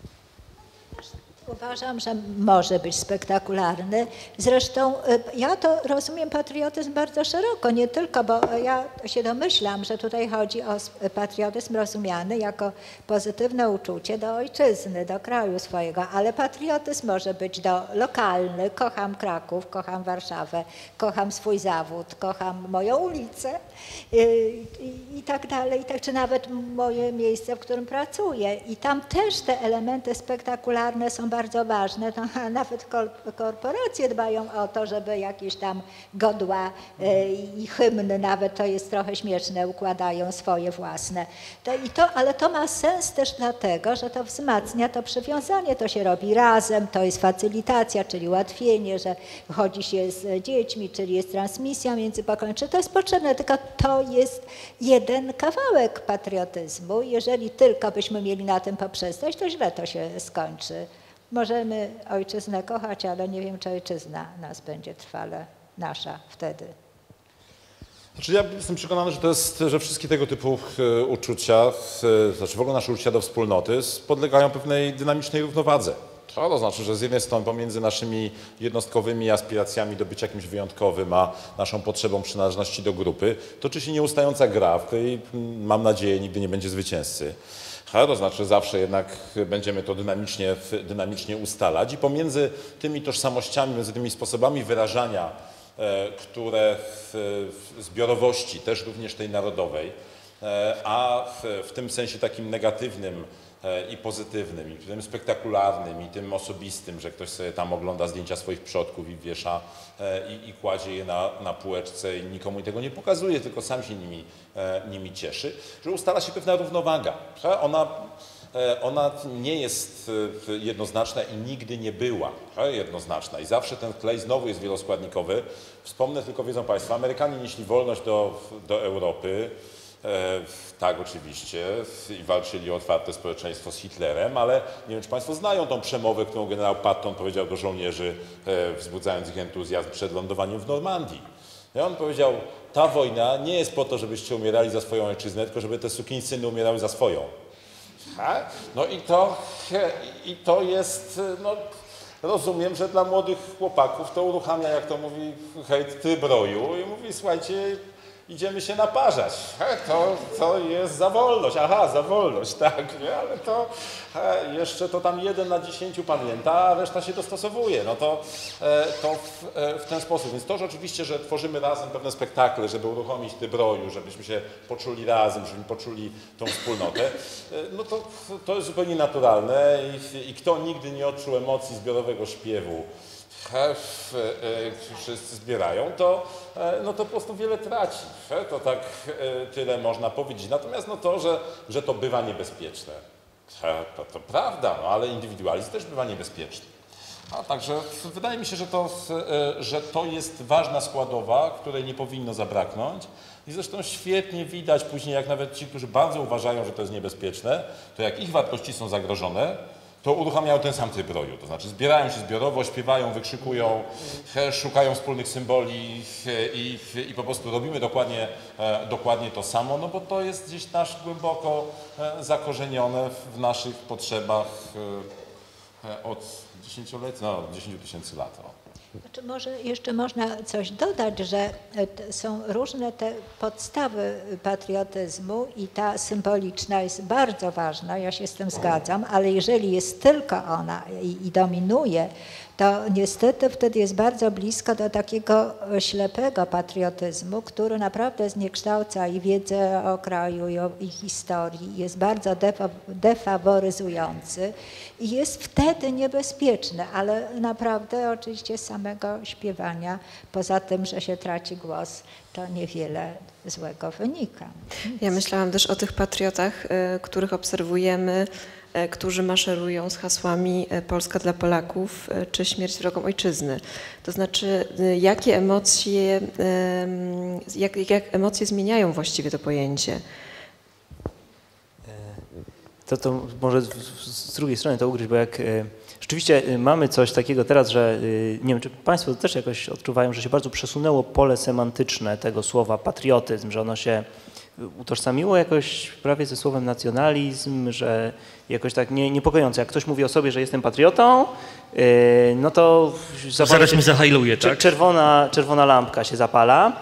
Uważam, że może być spektakularny. Zresztą ja to rozumiem patriotyzm bardzo szeroko, nie tylko, bo ja się domyślam, że tutaj chodzi o patriotyzm rozumiany jako pozytywne uczucie do ojczyzny, do kraju swojego, ale patriotyzm może być lokalny. Kocham Kraków, kocham Warszawę, kocham swój zawód, kocham moją ulicę i tak dalej, czy nawet moje miejsce, w którym pracuję. I tam też te elementy spektakularne są bardzo ważne. To nawet korporacje dbają o to, żeby jakieś tam godła i hymny, nawet to jest trochę śmieszne, układają swoje własne. Ale to ma sens też dlatego, że to wzmacnia to przywiązanie, to się robi razem, to jest facylitacja, czyli ułatwienie, że chodzi się z dziećmi, czyli jest transmisja międzypokoleniowa. To jest potrzebne, tylko to jest jeden kawałek patriotyzmu. Jeżeli tylko byśmy mieli na tym poprzestać, to źle to się skończy. Możemy ojczyznę kochać, ale nie wiem, czy ojczyzna nas będzie trwale nasza wtedy. Znaczy ja jestem przekonany, że wszystkie tego typu uczucia, znaczy w ogóle nasze uczucia do wspólnoty podlegają pewnej dynamicznej równowadze. To znaczy, że z jednej strony pomiędzy naszymi jednostkowymi aspiracjami do bycia kimś wyjątkowym, a naszą potrzebą przynależności do grupy, toczy się nieustająca gra, w której mam nadzieję nigdy nie będzie zwycięzcy. To znaczy zawsze jednak będziemy to dynamicznie ustalać i pomiędzy tymi tożsamościami, między tymi sposobami wyrażania, które w zbiorowości, też również tej narodowej, a w tym sensie takim negatywnym i pozytywnym, i tym spektakularnym, i tym osobistym, że ktoś sobie tam ogląda zdjęcia swoich przodków i wiesza i kładzie je na półeczce i nikomu tego nie pokazuje, tylko sam się nimi cieszy, że ustala się pewna równowaga. Ona nie jest jednoznaczna i nigdy nie była jednoznaczna i zawsze ten klej znowu jest wieloskładnikowy. Wspomnę tylko, wiedzą Państwo, Amerykanie nieśli wolność do Europy, tak oczywiście, i walczyli o otwarte społeczeństwo z Hitlerem, ale nie wiem, czy Państwo znają tą przemowę, którą generał Patton powiedział do żołnierzy, wzbudzając ich entuzjazm przed lądowaniem w Normandii. I on powiedział, ta wojna nie jest po to, żebyście umierali za swoją ojczyznę, tylko żeby te sukinsyny umierały za swoją. No i to jest, no, rozumiem, że dla młodych chłopaków to uruchamia, jak to mówi hejt Tybroju i mówi, słuchajcie, idziemy się naparzać. To jest za wolność. Aha, za wolność, tak, nie? Ale to jeszcze to tam 1 na 10 pamięta, a reszta się dostosowuje. No to w ten sposób. Więc to, że oczywiście, że tworzymy razem pewne spektakle, żeby uruchomić Tybroju, żebyśmy się poczuli razem, żebyśmy poczuli tą wspólnotę, no to jest zupełnie naturalne i kto nigdy nie odczuł emocji zbiorowego śpiewu, wszyscy zbierają, no to po prostu wiele traci. To tak tyle można powiedzieć. Natomiast no to, że to bywa niebezpieczne, to prawda, no ale indywidualizm też bywa niebezpieczny. A także wydaje mi się, że to jest ważna składowa, której nie powinno zabraknąć. I zresztą świetnie widać później, jak nawet ci, którzy bardzo uważają, że to jest niebezpieczne, to jak ich wartości są zagrożone, to uruchamiają ten sam typ roju, to znaczy zbierają się zbiorowo, śpiewają, wykrzykują, szukają wspólnych symboli i po prostu robimy dokładnie to samo, no bo to jest gdzieś głęboko zakorzenione w naszych potrzebach od No, 10 000 lat. O. Znaczy może jeszcze można coś dodać, że są różne te podstawy patriotyzmu i ta symboliczna jest bardzo ważna, ja się z tym zgadzam, ale jeżeli jest tylko ona i dominuje, to niestety wtedy jest bardzo blisko do takiego ślepego patriotyzmu, który naprawdę zniekształca i wiedzę o kraju, i historii, jest bardzo defaworyzujący i jest wtedy niebezpieczny, ale naprawdę oczywiście z samego śpiewania, poza tym, że się traci głos, to niewiele złego wynika. Ja myślałam też o tych patriotach, których obserwujemy, którzy maszerują z hasłami Polska dla Polaków czy śmierć wrogom ojczyzny. To znaczy, jakie emocje, jak emocje zmieniają właściwie to pojęcie? To może z drugiej strony to ugryźć, bo jak rzeczywiście mamy coś takiego teraz, że nie wiem, czy Państwo też jakoś odczuwają, że się bardzo przesunęło pole semantyczne tego słowa patriotyzm, że ono się utożsamiło jakoś prawie ze słowem nacjonalizm, że jakoś tak niepokojące. Jak ktoś mówi o sobie, że jestem patriotą, no to zaraz mi zahajluje, tak? Czerwona lampka się zapala.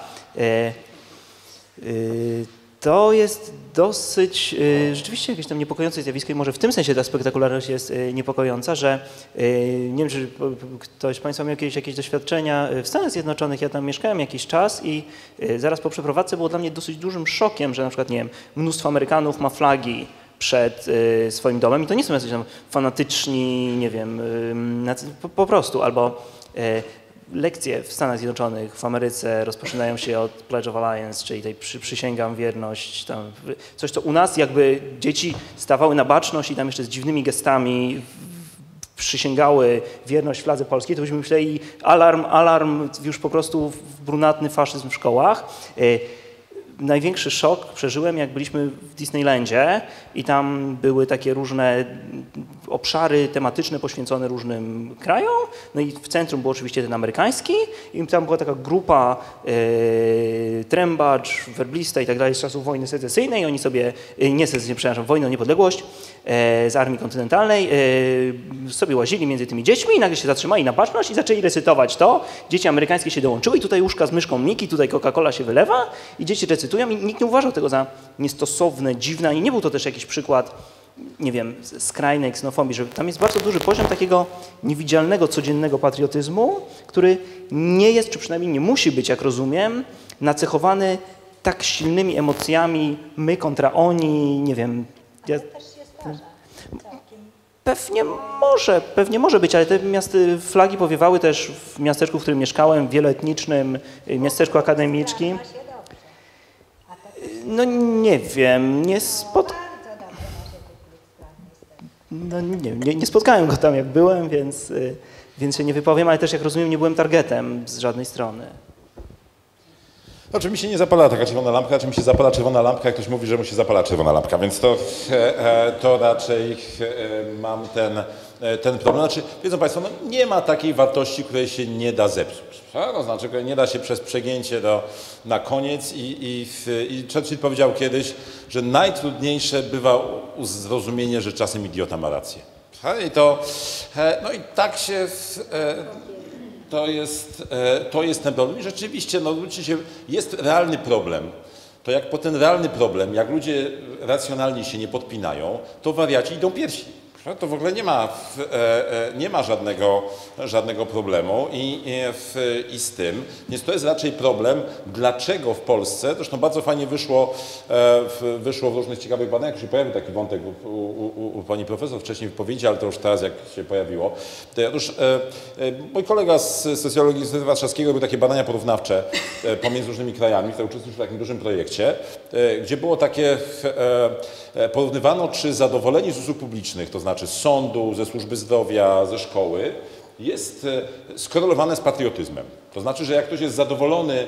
To jest dosyć rzeczywiście jakieś tam niepokojące zjawisko i może w tym sensie ta spektakularność jest niepokojąca, że nie wiem, czy ktoś z Państwa miał jakieś doświadczenia w Stanach Zjednoczonych, ja tam mieszkałem jakiś czas i zaraz po przeprowadzce było dla mnie dosyć dużym szokiem, że na przykład, nie wiem, mnóstwo Amerykanów ma flagi przed swoim domem i to nie są jacyś tam fanatyczni, nie wiem, po prostu, albo lekcje w Stanach Zjednoczonych, w Ameryce rozpoczynają się od Pledge of Allegiance, czyli tej przysięgam wierność, tam coś, co u nas jakby dzieci stawały na baczność i tam jeszcze z dziwnymi gestami przysięgały wierność fladze polskiej, to byśmy myśleli alarm, już po prostu brunatny faszyzm w szkołach. Największy szok przeżyłem, jak byliśmy w Disneylandzie i tam były takie różne obszary tematyczne poświęcone różnym krajom. No i w centrum był oczywiście ten amerykański i tam była taka grupa trębacz, werblista i tak dalej z czasów wojny secesyjnej. Oni sobie, wojny o niepodległość z armii kontynentalnej, sobie łazili między tymi dziećmi i nagle się zatrzymali na baczność i zaczęli recytować to. Dzieci amerykańskie się dołączyły i tutaj łóżka z myszką Miki, tutaj Coca-Cola się wylewa i dzieci recytują i nikt nie uważał tego za niestosowne, dziwne i nie był to też jakiś przykład, nie wiem, skrajnej ksenofobii, że tam jest bardzo duży poziom takiego niewidzialnego, codziennego patriotyzmu, który nie jest, czy przynajmniej nie musi być, jak rozumiem, nacechowany tak silnymi emocjami, my kontra oni, nie wiem. Ale też się zdarza. Pewnie może być, ale te flagi powiewały też w miasteczku, w którym mieszkałem, wieloetnicznym, miasteczku akademickim. No nie wiem, nie spotkałem go tam jak byłem, więc się nie wypowiem, ale też jak rozumiem nie byłem targetem z żadnej strony. Znaczy mi się nie zapala taka czerwona lampka, czy mi się zapala czerwona lampka, jak ktoś mówi, że mu się zapala czerwona lampka, więc to raczej mam ten problem. Znaczy, wiedzą Państwo, no nie ma takiej wartości, której się nie da zepsuć. To znaczy, nie da się przez przegięcie na koniec i Churchill powiedział kiedyś, że najtrudniejsze bywa zrozumienie, że czasem idiota ma rację. No i tak się... To jest ten problem i rzeczywiście jest realny problem. To jak po ten realny problem, jak ludzie racjonalnie się nie podpinają, to wariaci idą pierwsi. To w ogóle nie ma żadnego problemu i z tym. Więc to jest raczej problem, dlaczego w Polsce, zresztą bardzo fajnie wyszło w różnych ciekawych badaniach, już się pojawił taki wątek u pani profesor wcześniej w wypowiedzi, ale to już teraz jak się pojawiło. Otóż mój kolega z socjologii Uniwersytetu Warszawskiego robił takie badania porównawcze pomiędzy różnymi krajami, który uczestniczył w takim dużym projekcie, gdzie było takie, porównywano, czy zadowolenie z usług publicznych, to znaczy z sądu, ze służby zdrowia, ze szkoły, jest skorelowane z patriotyzmem. To znaczy, że jak ktoś jest zadowolony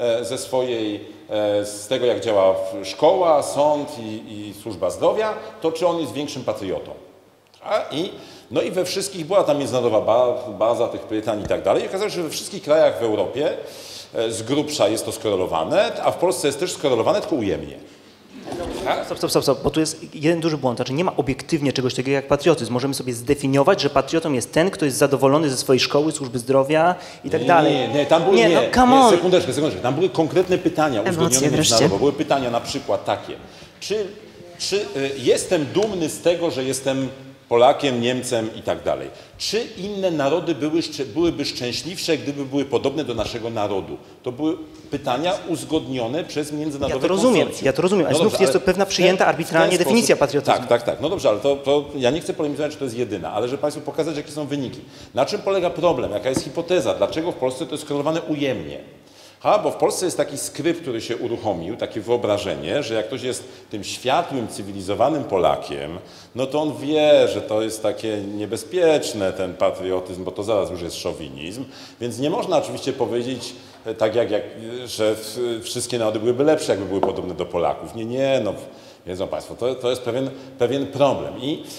z tego, jak działa szkoła, sąd i służba zdrowia, to czy on jest większym patriotą. No i we wszystkich była tam międzynarodowa baza tych pytań i tak dalej. I okazało się, że we wszystkich krajach w Europie z grubsza jest to skorelowane, a w Polsce jest też skorelowane, tylko ujemnie. Stop, bo tu jest jeden duży błąd. Znaczy nie ma obiektywnie czegoś takiego jak patriotyzm. Możemy sobie zdefiniować, że patriotą jest ten, kto jest zadowolony ze swojej szkoły, służby zdrowia i tak dalej. Nie, tam były, sekundeczkę. Tam były konkretne pytania uzgodnione międzynarodowo. Były pytania na przykład takie. Czy jestem dumny z tego, że jestem Polakiem, Niemcem i tak dalej. Czy inne narody byłyby szczęśliwsze, gdyby były podobne do naszego narodu? To były pytania uzgodnione przez międzynarodowe konsorcjum. Ja to rozumiem, ale znów jest to pewna przyjęta arbitralnie definicja patriotyzmu. Tak. No dobrze, ale to ja nie chcę polemizować, czy to jest jedyna, ale żeby Państwu pokazać, jakie są wyniki. Na czym polega problem? Jaka jest hipoteza? Dlaczego w Polsce to jest skorelowane ujemnie? Bo w Polsce jest taki skrypt, który się uruchomił, takie wyobrażenie, że jak ktoś jest tym światłym, cywilizowanym Polakiem, no to on wie, że to jest takie niebezpieczne, ten patriotyzm, bo to zaraz już jest szowinizm, więc nie można oczywiście powiedzieć, tak że wszystkie narody byłyby lepsze, jakby były podobne do Polaków. Nie, no wiedzą Państwo, to jest pewien problem.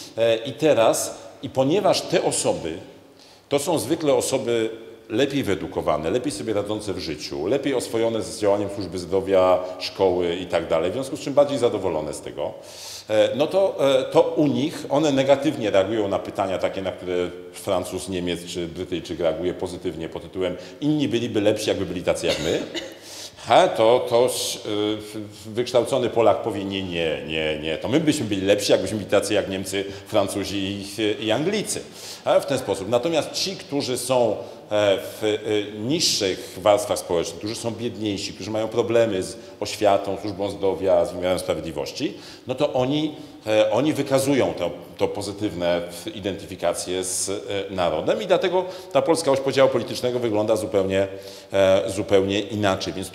I ponieważ te osoby, to są zwykle osoby lepiej wyedukowane, lepiej sobie radzące w życiu, lepiej oswojone z działaniem służby zdrowia, szkoły i tak dalej, w związku z czym bardziej zadowolone z tego, no to u nich one negatywnie reagują na pytania takie, na które Francuz, Niemiec czy Brytyjczyk reaguje pozytywnie pod tytułem inni byliby lepsi, jakby byli tacy jak my. To wykształcony Polak powie nie, to my byśmy byli lepsi, jakbyśmy byli tacy jak Niemcy, Francuzi i Anglicy. W ten sposób. Natomiast ci, którzy są w niższych warstwach społecznych, którzy są biedniejsi, którzy mają problemy z oświatą, służbą zdrowia, z wymiarem sprawiedliwości, no to oni wykazują to pozytywne identyfikacje z narodem i dlatego ta polska oś podziału politycznego wygląda zupełnie inaczej. Więc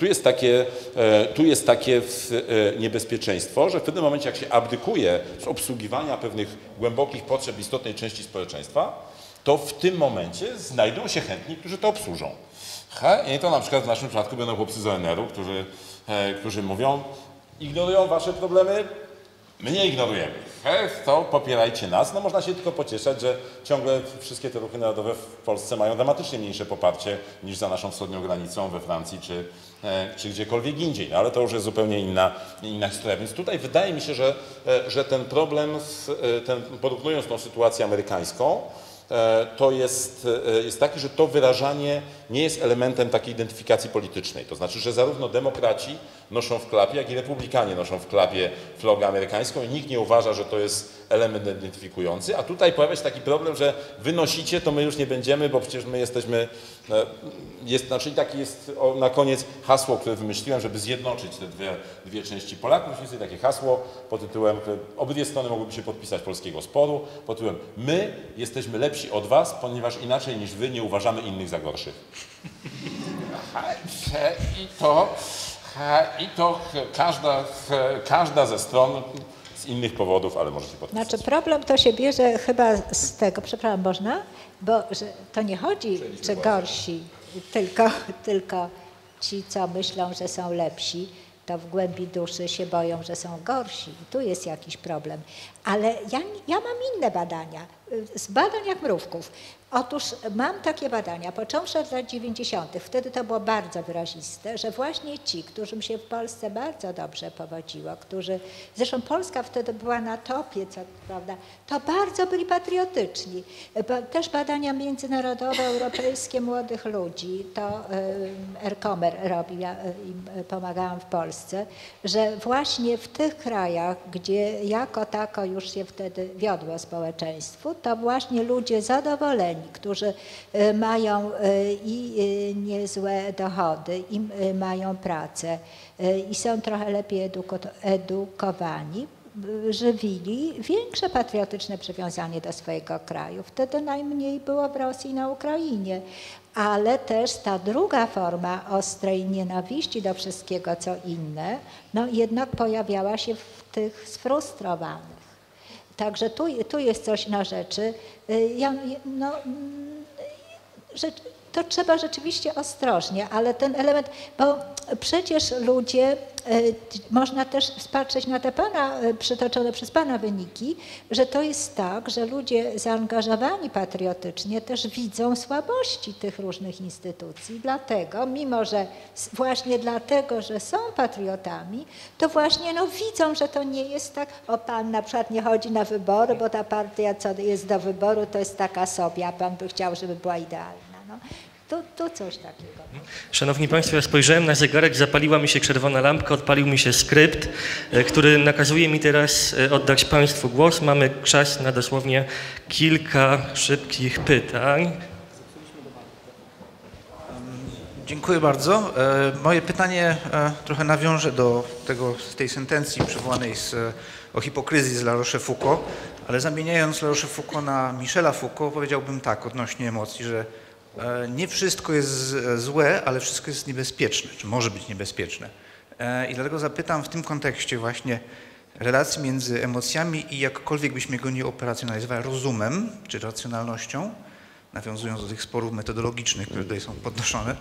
tu jest takie niebezpieczeństwo, że w pewnym momencie, jak się abdykuje z obsługiwania pewnych głębokich potrzeb istotnej części społeczeństwa, to w tym momencie znajdą się chętni, którzy to obsłużą. I to na przykład w naszym przypadku będą chłopcy z ONR-u, którzy mówią, ignorują wasze problemy, my nie ignorujemy. To popierajcie nas. No można się tylko pocieszać, że ciągle wszystkie te ruchy narodowe w Polsce mają dramatycznie mniejsze poparcie niż za naszą wschodnią granicą we Francji czy gdziekolwiek indziej. No ale to już jest zupełnie inna historia. Więc tutaj wydaje mi się, że ten problem, porównując tą sytuację amerykańską, to jest taki, że to wyrażanie nie jest elementem takiej identyfikacji politycznej. To znaczy, że zarówno demokraci noszą w klapie, jak i republikanie noszą w klapie flagę amerykańską i nikt nie uważa, że to jest element identyfikujący, a tutaj pojawia się taki problem, że wy nosicie, to my już nie będziemy, bo przecież my jesteśmy, taki jest na koniec hasło, które wymyśliłem, żeby zjednoczyć te dwie części Polaków. Jest takie hasło pod tytułem, obydwie strony mogłyby się podpisać polskiego sporu, pod tytułem my jesteśmy lepsi od was, ponieważ inaczej niż wy nie uważamy innych za gorszych. I to każda ze stron z innych powodów, ale może się podpisać. Znaczy problem to się bierze chyba z tego, przepraszam, można? Bo że to nie chodzi, czy gorsi, tylko ci, co myślą, że są lepsi, to w głębi duszy się boją, że są gorsi. I tu jest jakiś problem. Ale ja mam inne badania, z badań jak mrówków. Otóż mam takie badania, począwszy od lat 90., wtedy to było bardzo wyraziste, że właśnie ci, którym się w Polsce bardzo dobrze powodziło, zresztą Polska wtedy była na topie, prawda, to bardzo byli patriotyczni. Też badania międzynarodowe, europejskie młodych ludzi, to Erkomer robił, ja im pomagałam w Polsce, że właśnie w tych krajach, gdzie jako tako już się wtedy wiodło społeczeństwu, to właśnie ludzie zadowoleni, którzy mają i niezłe dochody, i mają pracę i są trochę lepiej edukowani, żywili większe patriotyczne przywiązanie do swojego kraju. Wtedy najmniej było w Rosji i na Ukrainie. Ale też ta druga forma ostrej nienawiści do wszystkiego, co inne, no jednak pojawiała się w tych sfrustrowanych. Także tu jest coś na rzeczy. to trzeba rzeczywiście ostrożnie, ale ten element, bo przecież ludzie, można też patrzeć na te Pana, przytoczone przez Pana wyniki, że to jest tak, że ludzie zaangażowani patriotycznie też widzą słabości tych różnych instytucji. Dlatego, mimo że właśnie dlatego, że są patriotami, to właśnie widzą, że to nie jest tak, o Pan na przykład nie chodzi na wybory, bo ta partia, co jest do wyboru, to jest taka sobie, a Pan by chciał, żeby była idealna. Tu coś takiego. Szanowni Państwo, ja spojrzałem na zegarek, zapaliła mi się czerwona lampka, odpalił mi się skrypt, który nakazuje mi teraz oddać Państwu głos. Mamy czas na dosłownie kilka szybkich pytań. Dziękuję bardzo. Moje pytanie trochę nawiąże do tej sentencji przywołanej o hipokryzji z La Rochefoucauld, ale zamieniając La Rochefoucauld na Michela Foucault, powiedziałbym tak odnośnie emocji, że nie wszystko jest złe, ale wszystko jest niebezpieczne, czy może być niebezpieczne. I dlatego zapytam w tym kontekście właśnie relacji między emocjami i jakkolwiek byśmy go nie operacjonalizowali, rozumem, czy racjonalnością, nawiązując do tych sporów metodologicznych, które tutaj są podnoszone.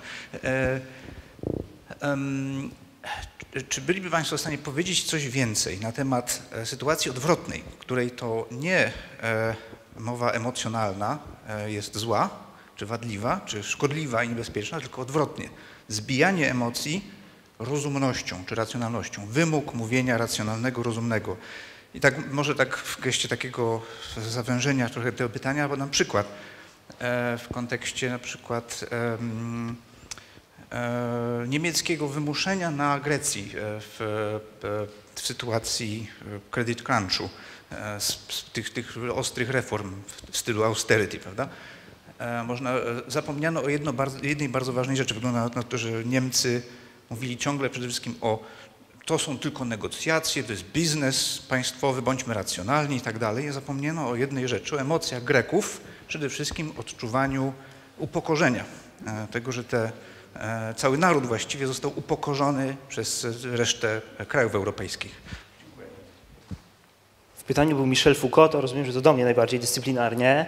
Czy byliby Państwo w stanie powiedzieć coś więcej na temat sytuacji odwrotnej, w której to nie mowa emocjonalna jest zła, czy wadliwa, czy szkodliwa i niebezpieczna, tylko odwrotnie. Zbijanie emocji rozumnością, czy racjonalnością. Wymóg mówienia racjonalnego, rozumnego. I tak może tak w geście takiego zawężenia trochę tego pytania, bo na przykład w kontekście na przykład niemieckiego wymuszenia na Grecji w sytuacji credit crunchu, tych ostrych reform w stylu austerity, prawda? Zapomniano o jednej bardzo ważnej rzeczy. Wygląda na to, że Niemcy mówili ciągle przede wszystkim to są tylko negocjacje, to jest biznes państwowy, bądźmy racjonalni i tak dalej. Zapomniano o jednej rzeczy, o emocjach Greków, przede wszystkim odczuwaniu upokorzenia. Tego, że cały naród właściwie został upokorzony przez resztę krajów europejskich. W pytaniu był Michel Foucault, to rozumiem, że to do mnie najbardziej dyscyplinarnie.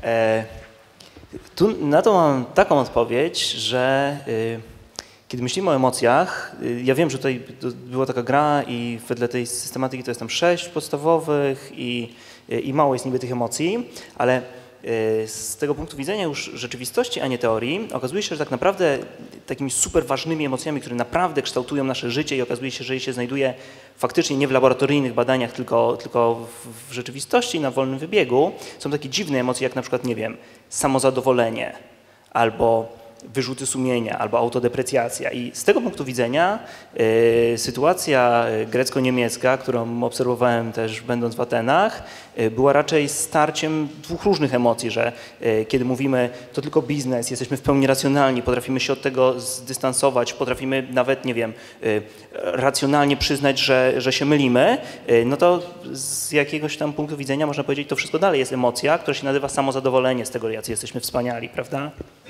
Tu na to mam taką odpowiedź, że kiedy myślimy o emocjach, ja wiem, że tutaj była taka gra i wedle tej systematyki to jest tam 6 podstawowych i mało jest niby tych emocji, ale z tego punktu widzenia już rzeczywistości, a nie teorii, okazuje się, że tak naprawdę takimi super ważnymi emocjami, które naprawdę kształtują nasze życie i okazuje się, że je się znajduje faktycznie nie w laboratoryjnych badaniach, tylko w rzeczywistości, na wolnym wybiegu, są takie dziwne emocje, jak na przykład, nie wiem, samozadowolenie albo wyrzuty sumienia albo autodeprecjacja. I z tego punktu widzenia sytuacja grecko-niemiecka, którą obserwowałem też będąc w Atenach, była raczej starciem dwóch różnych emocji, że kiedy mówimy to tylko biznes, jesteśmy w pełni racjonalni, potrafimy się od tego zdystansować, potrafimy nawet, nie wiem, racjonalnie przyznać, że się mylimy, no to z jakiegoś tam punktu widzenia można powiedzieć, to wszystko dalej jest emocja, która się nazywa samozadowolenie z tego, jacy jesteśmy wspaniali, prawda?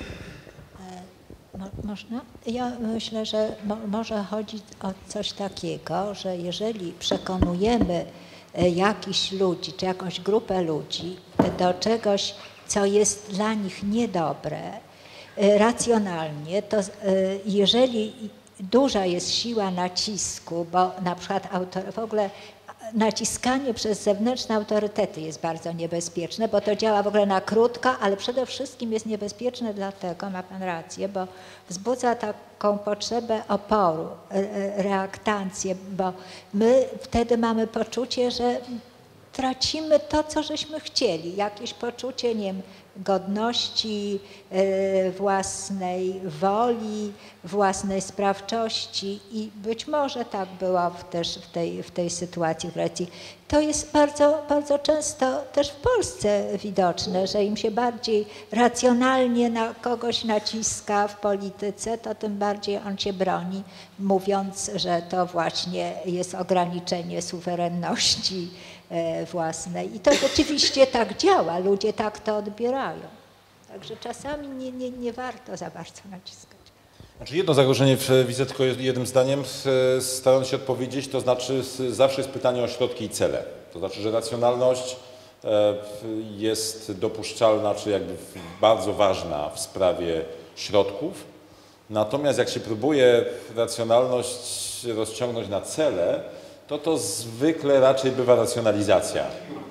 Można? Ja myślę, że może chodzić o coś takiego, że jeżeli przekonujemy jakichś ludzi, czy jakąś grupę ludzi do czegoś, co jest dla nich niedobre, racjonalnie, to jeżeli duża jest siła nacisku, bo na przykład w ogóle naciskanie przez zewnętrzne autorytety jest bardzo niebezpieczne, bo to działa w ogóle na krótko, ale przede wszystkim jest niebezpieczne dlatego, ma Pan rację, bo wzbudza taką potrzebę oporu, reaktancję, bo my wtedy mamy poczucie, że tracimy to, co żeśmy chcieli, jakieś poczucie, nie wiem, godności, własnej woli, własnej sprawczości i być może tak było też w tej sytuacji w Grecji. To jest bardzo, bardzo często też w Polsce widoczne, że im się bardziej racjonalnie na kogoś naciska w polityce, to tym bardziej on się broni, mówiąc, że to właśnie jest ograniczenie suwerenności własnej. I to rzeczywiście tak działa, ludzie tak to odbierają. Także czasami nie warto za bardzo naciskać. Znaczy jedno zagrożenie widzę tylko jednym zdaniem, starając się odpowiedzieć, to znaczy zawsze jest pytanie o środki i cele. To znaczy, że racjonalność jest dopuszczalna, czy jakby bardzo ważna w sprawie środków. Natomiast jak się próbuje racjonalność rozciągnąć na cele, to zwykle raczej bywa racjonalizacja.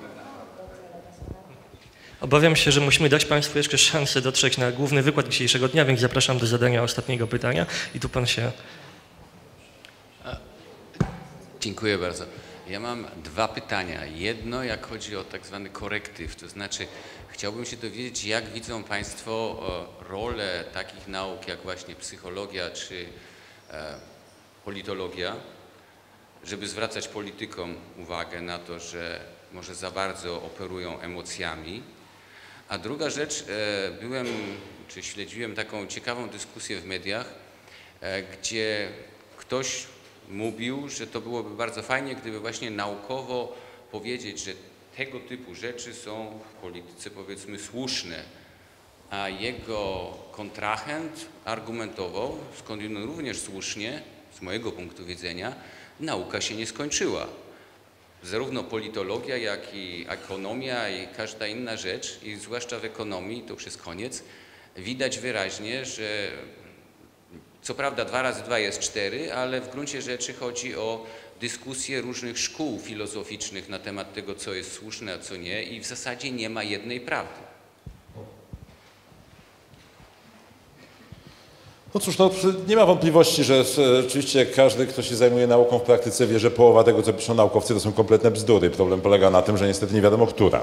Obawiam się, że musimy dać Państwu jeszcze szansę dotrzeć na główny wykład dzisiejszego dnia, więc zapraszam do zadania ostatniego pytania. I tu Pan się... Dziękuję bardzo. Ja mam dwa pytania. Jedno, jak chodzi o tak zwany korektyw, to znaczy chciałbym się dowiedzieć, jak widzą Państwo rolę takich nauk jak właśnie psychologia czy politologia, żeby zwracać politykom uwagę na to, że może za bardzo operują emocjami. A druga rzecz, śledziłem taką ciekawą dyskusję w mediach, gdzie ktoś mówił, że to byłoby bardzo fajnie, gdyby właśnie naukowo powiedzieć, że tego typu rzeczy są w polityce, powiedzmy, słuszne, a jego kontrahent argumentował, skądinąd również słusznie, z mojego punktu widzenia, nauka się nie skończyła. Zarówno politologia, jak i ekonomia i każda inna rzecz, i zwłaszcza w ekonomii, to już jest koniec, widać wyraźnie, że co prawda 2 razy 2 jest 4, ale w gruncie rzeczy chodzi o dyskusje różnych szkół filozoficznych na temat tego, co jest słuszne, a co nie, i w zasadzie nie ma jednej prawdy. No cóż, nie ma wątpliwości, że oczywiście każdy, kto się zajmuje nauką w praktyce, wie, że połowa tego, co piszą naukowcy, to są kompletne bzdury. Problem polega na tym, że niestety nie wiadomo, która.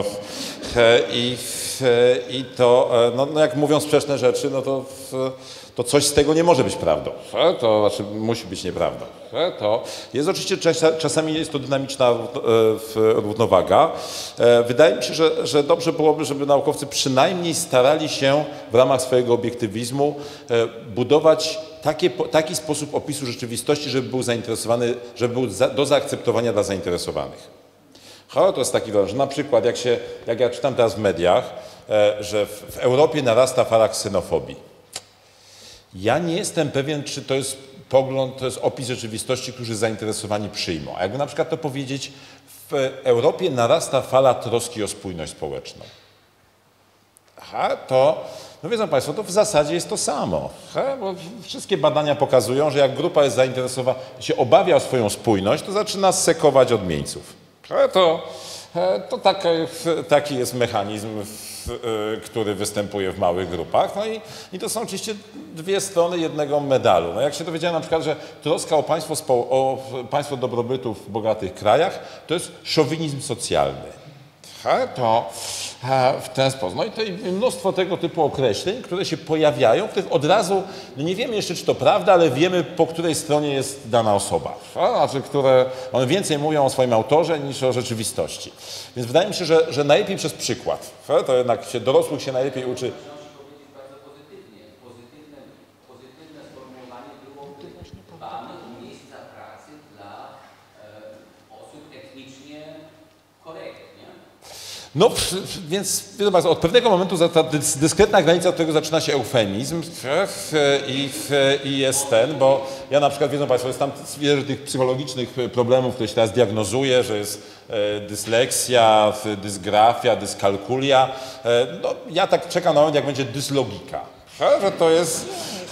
No jak mówią sprzeczne rzeczy, no to coś z tego nie może być prawdą. To znaczy musi być nieprawdą. To jest oczywiście, czasami jest to dynamiczna równowaga. Wydaje mi się, że dobrze byłoby, żeby naukowcy przynajmniej starali się w ramach swojego obiektywizmu budować taki sposób opisu rzeczywistości, żeby był zainteresowany, żeby był do zaakceptowania dla zainteresowanych. To jest taki wrażenie, że na przykład jak ja czytam teraz w mediach, że w Europie narasta fala ksenofobii. Ja nie jestem pewien, czy to jest pogląd, to jest opis rzeczywistości, który zainteresowani przyjmą. A jakby na przykład to powiedzieć, w Europie narasta fala troski o spójność społeczną. To, no wiedzą Państwo, to w zasadzie jest to samo. Bo wszystkie badania pokazują, że jak grupa jest zainteresowana, się obawia o swoją spójność, to zaczyna sekować odmieńców. To taki jest mechanizm, który występuje w małych grupach. No i to są oczywiście dwie strony jednego medalu. No jak się dowiedziałem na przykład, że troska o państwo dobrobytu w bogatych krajach to jest szowinizm socjalny. To w ten sposób. No i to mnóstwo tego typu określeń, które się pojawiają, których od razu, no nie wiemy jeszcze, czy to prawda, ale wiemy, po której stronie jest dana osoba. Znaczy, one więcej mówią o swoim autorze niż o rzeczywistości. Więc wydaje mi się, że najlepiej przez przykład. To jednak dorosłych się najlepiej uczy. No, więc od pewnego momentu ta dyskretna granica, od którego zaczyna się eufemizm i jest bo ja na przykład, wiedzą Państwo, jest tam wiele tych psychologicznych problemów, które się teraz diagnozuje, że jest dysleksja, dysgrafia, dyskalkulia. No, ja tak czekam na moment, jak będzie dyslogika. Że to jest,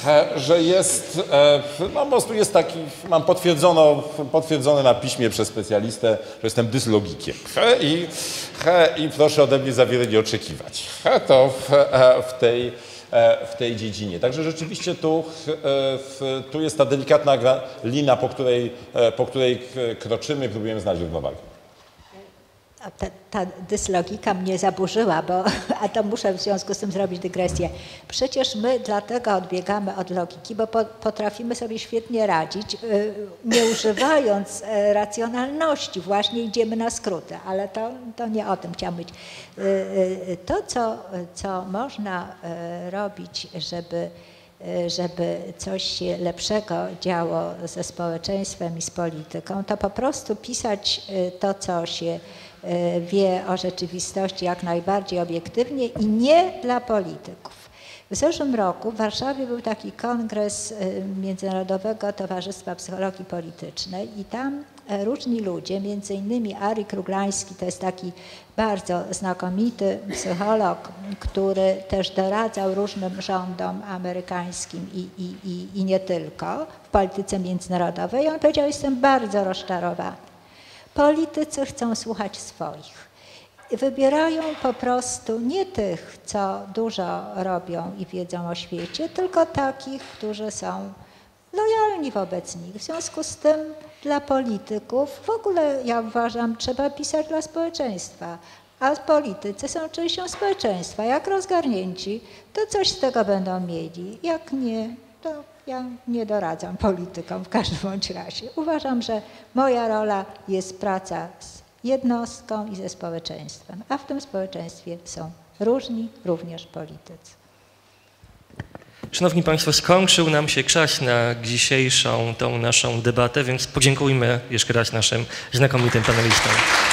no po prostu jest taki, mam potwierdzone na piśmie przez specjalistę, że jestem dyslogikiem. I proszę ode mnie za wiele nie oczekiwać. To w tej dziedzinie. Także rzeczywiście tu jest ta delikatna lina, po której kroczymy i próbujemy znaleźć równowagę. Ta dyslogika mnie zaburzyła, a to muszę w związku z tym zrobić dygresję. Przecież my dlatego odbiegamy od logiki, bo potrafimy sobie świetnie radzić, nie używając racjonalności, właśnie idziemy na skróty, ale to nie o tym chciałam mówić. To, co można robić, żeby coś się lepszego działo ze społeczeństwem i z polityką, to po prostu pisać to, co się wie o rzeczywistości jak najbardziej obiektywnie i nie dla polityków. W zeszłym roku w Warszawie był taki kongres Międzynarodowego Towarzystwa Psychologii Politycznej i tam różni ludzie, między innymi Ari Kruglański, to jest taki bardzo znakomity psycholog, który też doradzał różnym rządom amerykańskim i nie tylko w polityce międzynarodowej. I on powiedział, jestem bardzo rozczarowany. Politycy chcą słuchać swoich. Wybierają po prostu nie tych, co dużo robią i wiedzą o świecie, tylko takich, którzy są lojalni wobec nich. W związku z tym dla polityków w ogóle, ja uważam, trzeba pisać dla społeczeństwa, a politycy są częścią społeczeństwa. Jak rozgarnięci, to coś z tego będą mieli. Jak nie, to ja nie doradzam politykom w każdym bądź razie. Uważam, że moja rola jest praca z jednostką i ze społeczeństwem, a w tym społeczeństwie są różni, również politycy. Szanowni Państwo, skończył nam się czas na dzisiejszą tą naszą debatę, więc podziękujmy jeszcze raz naszym znakomitym panelistom.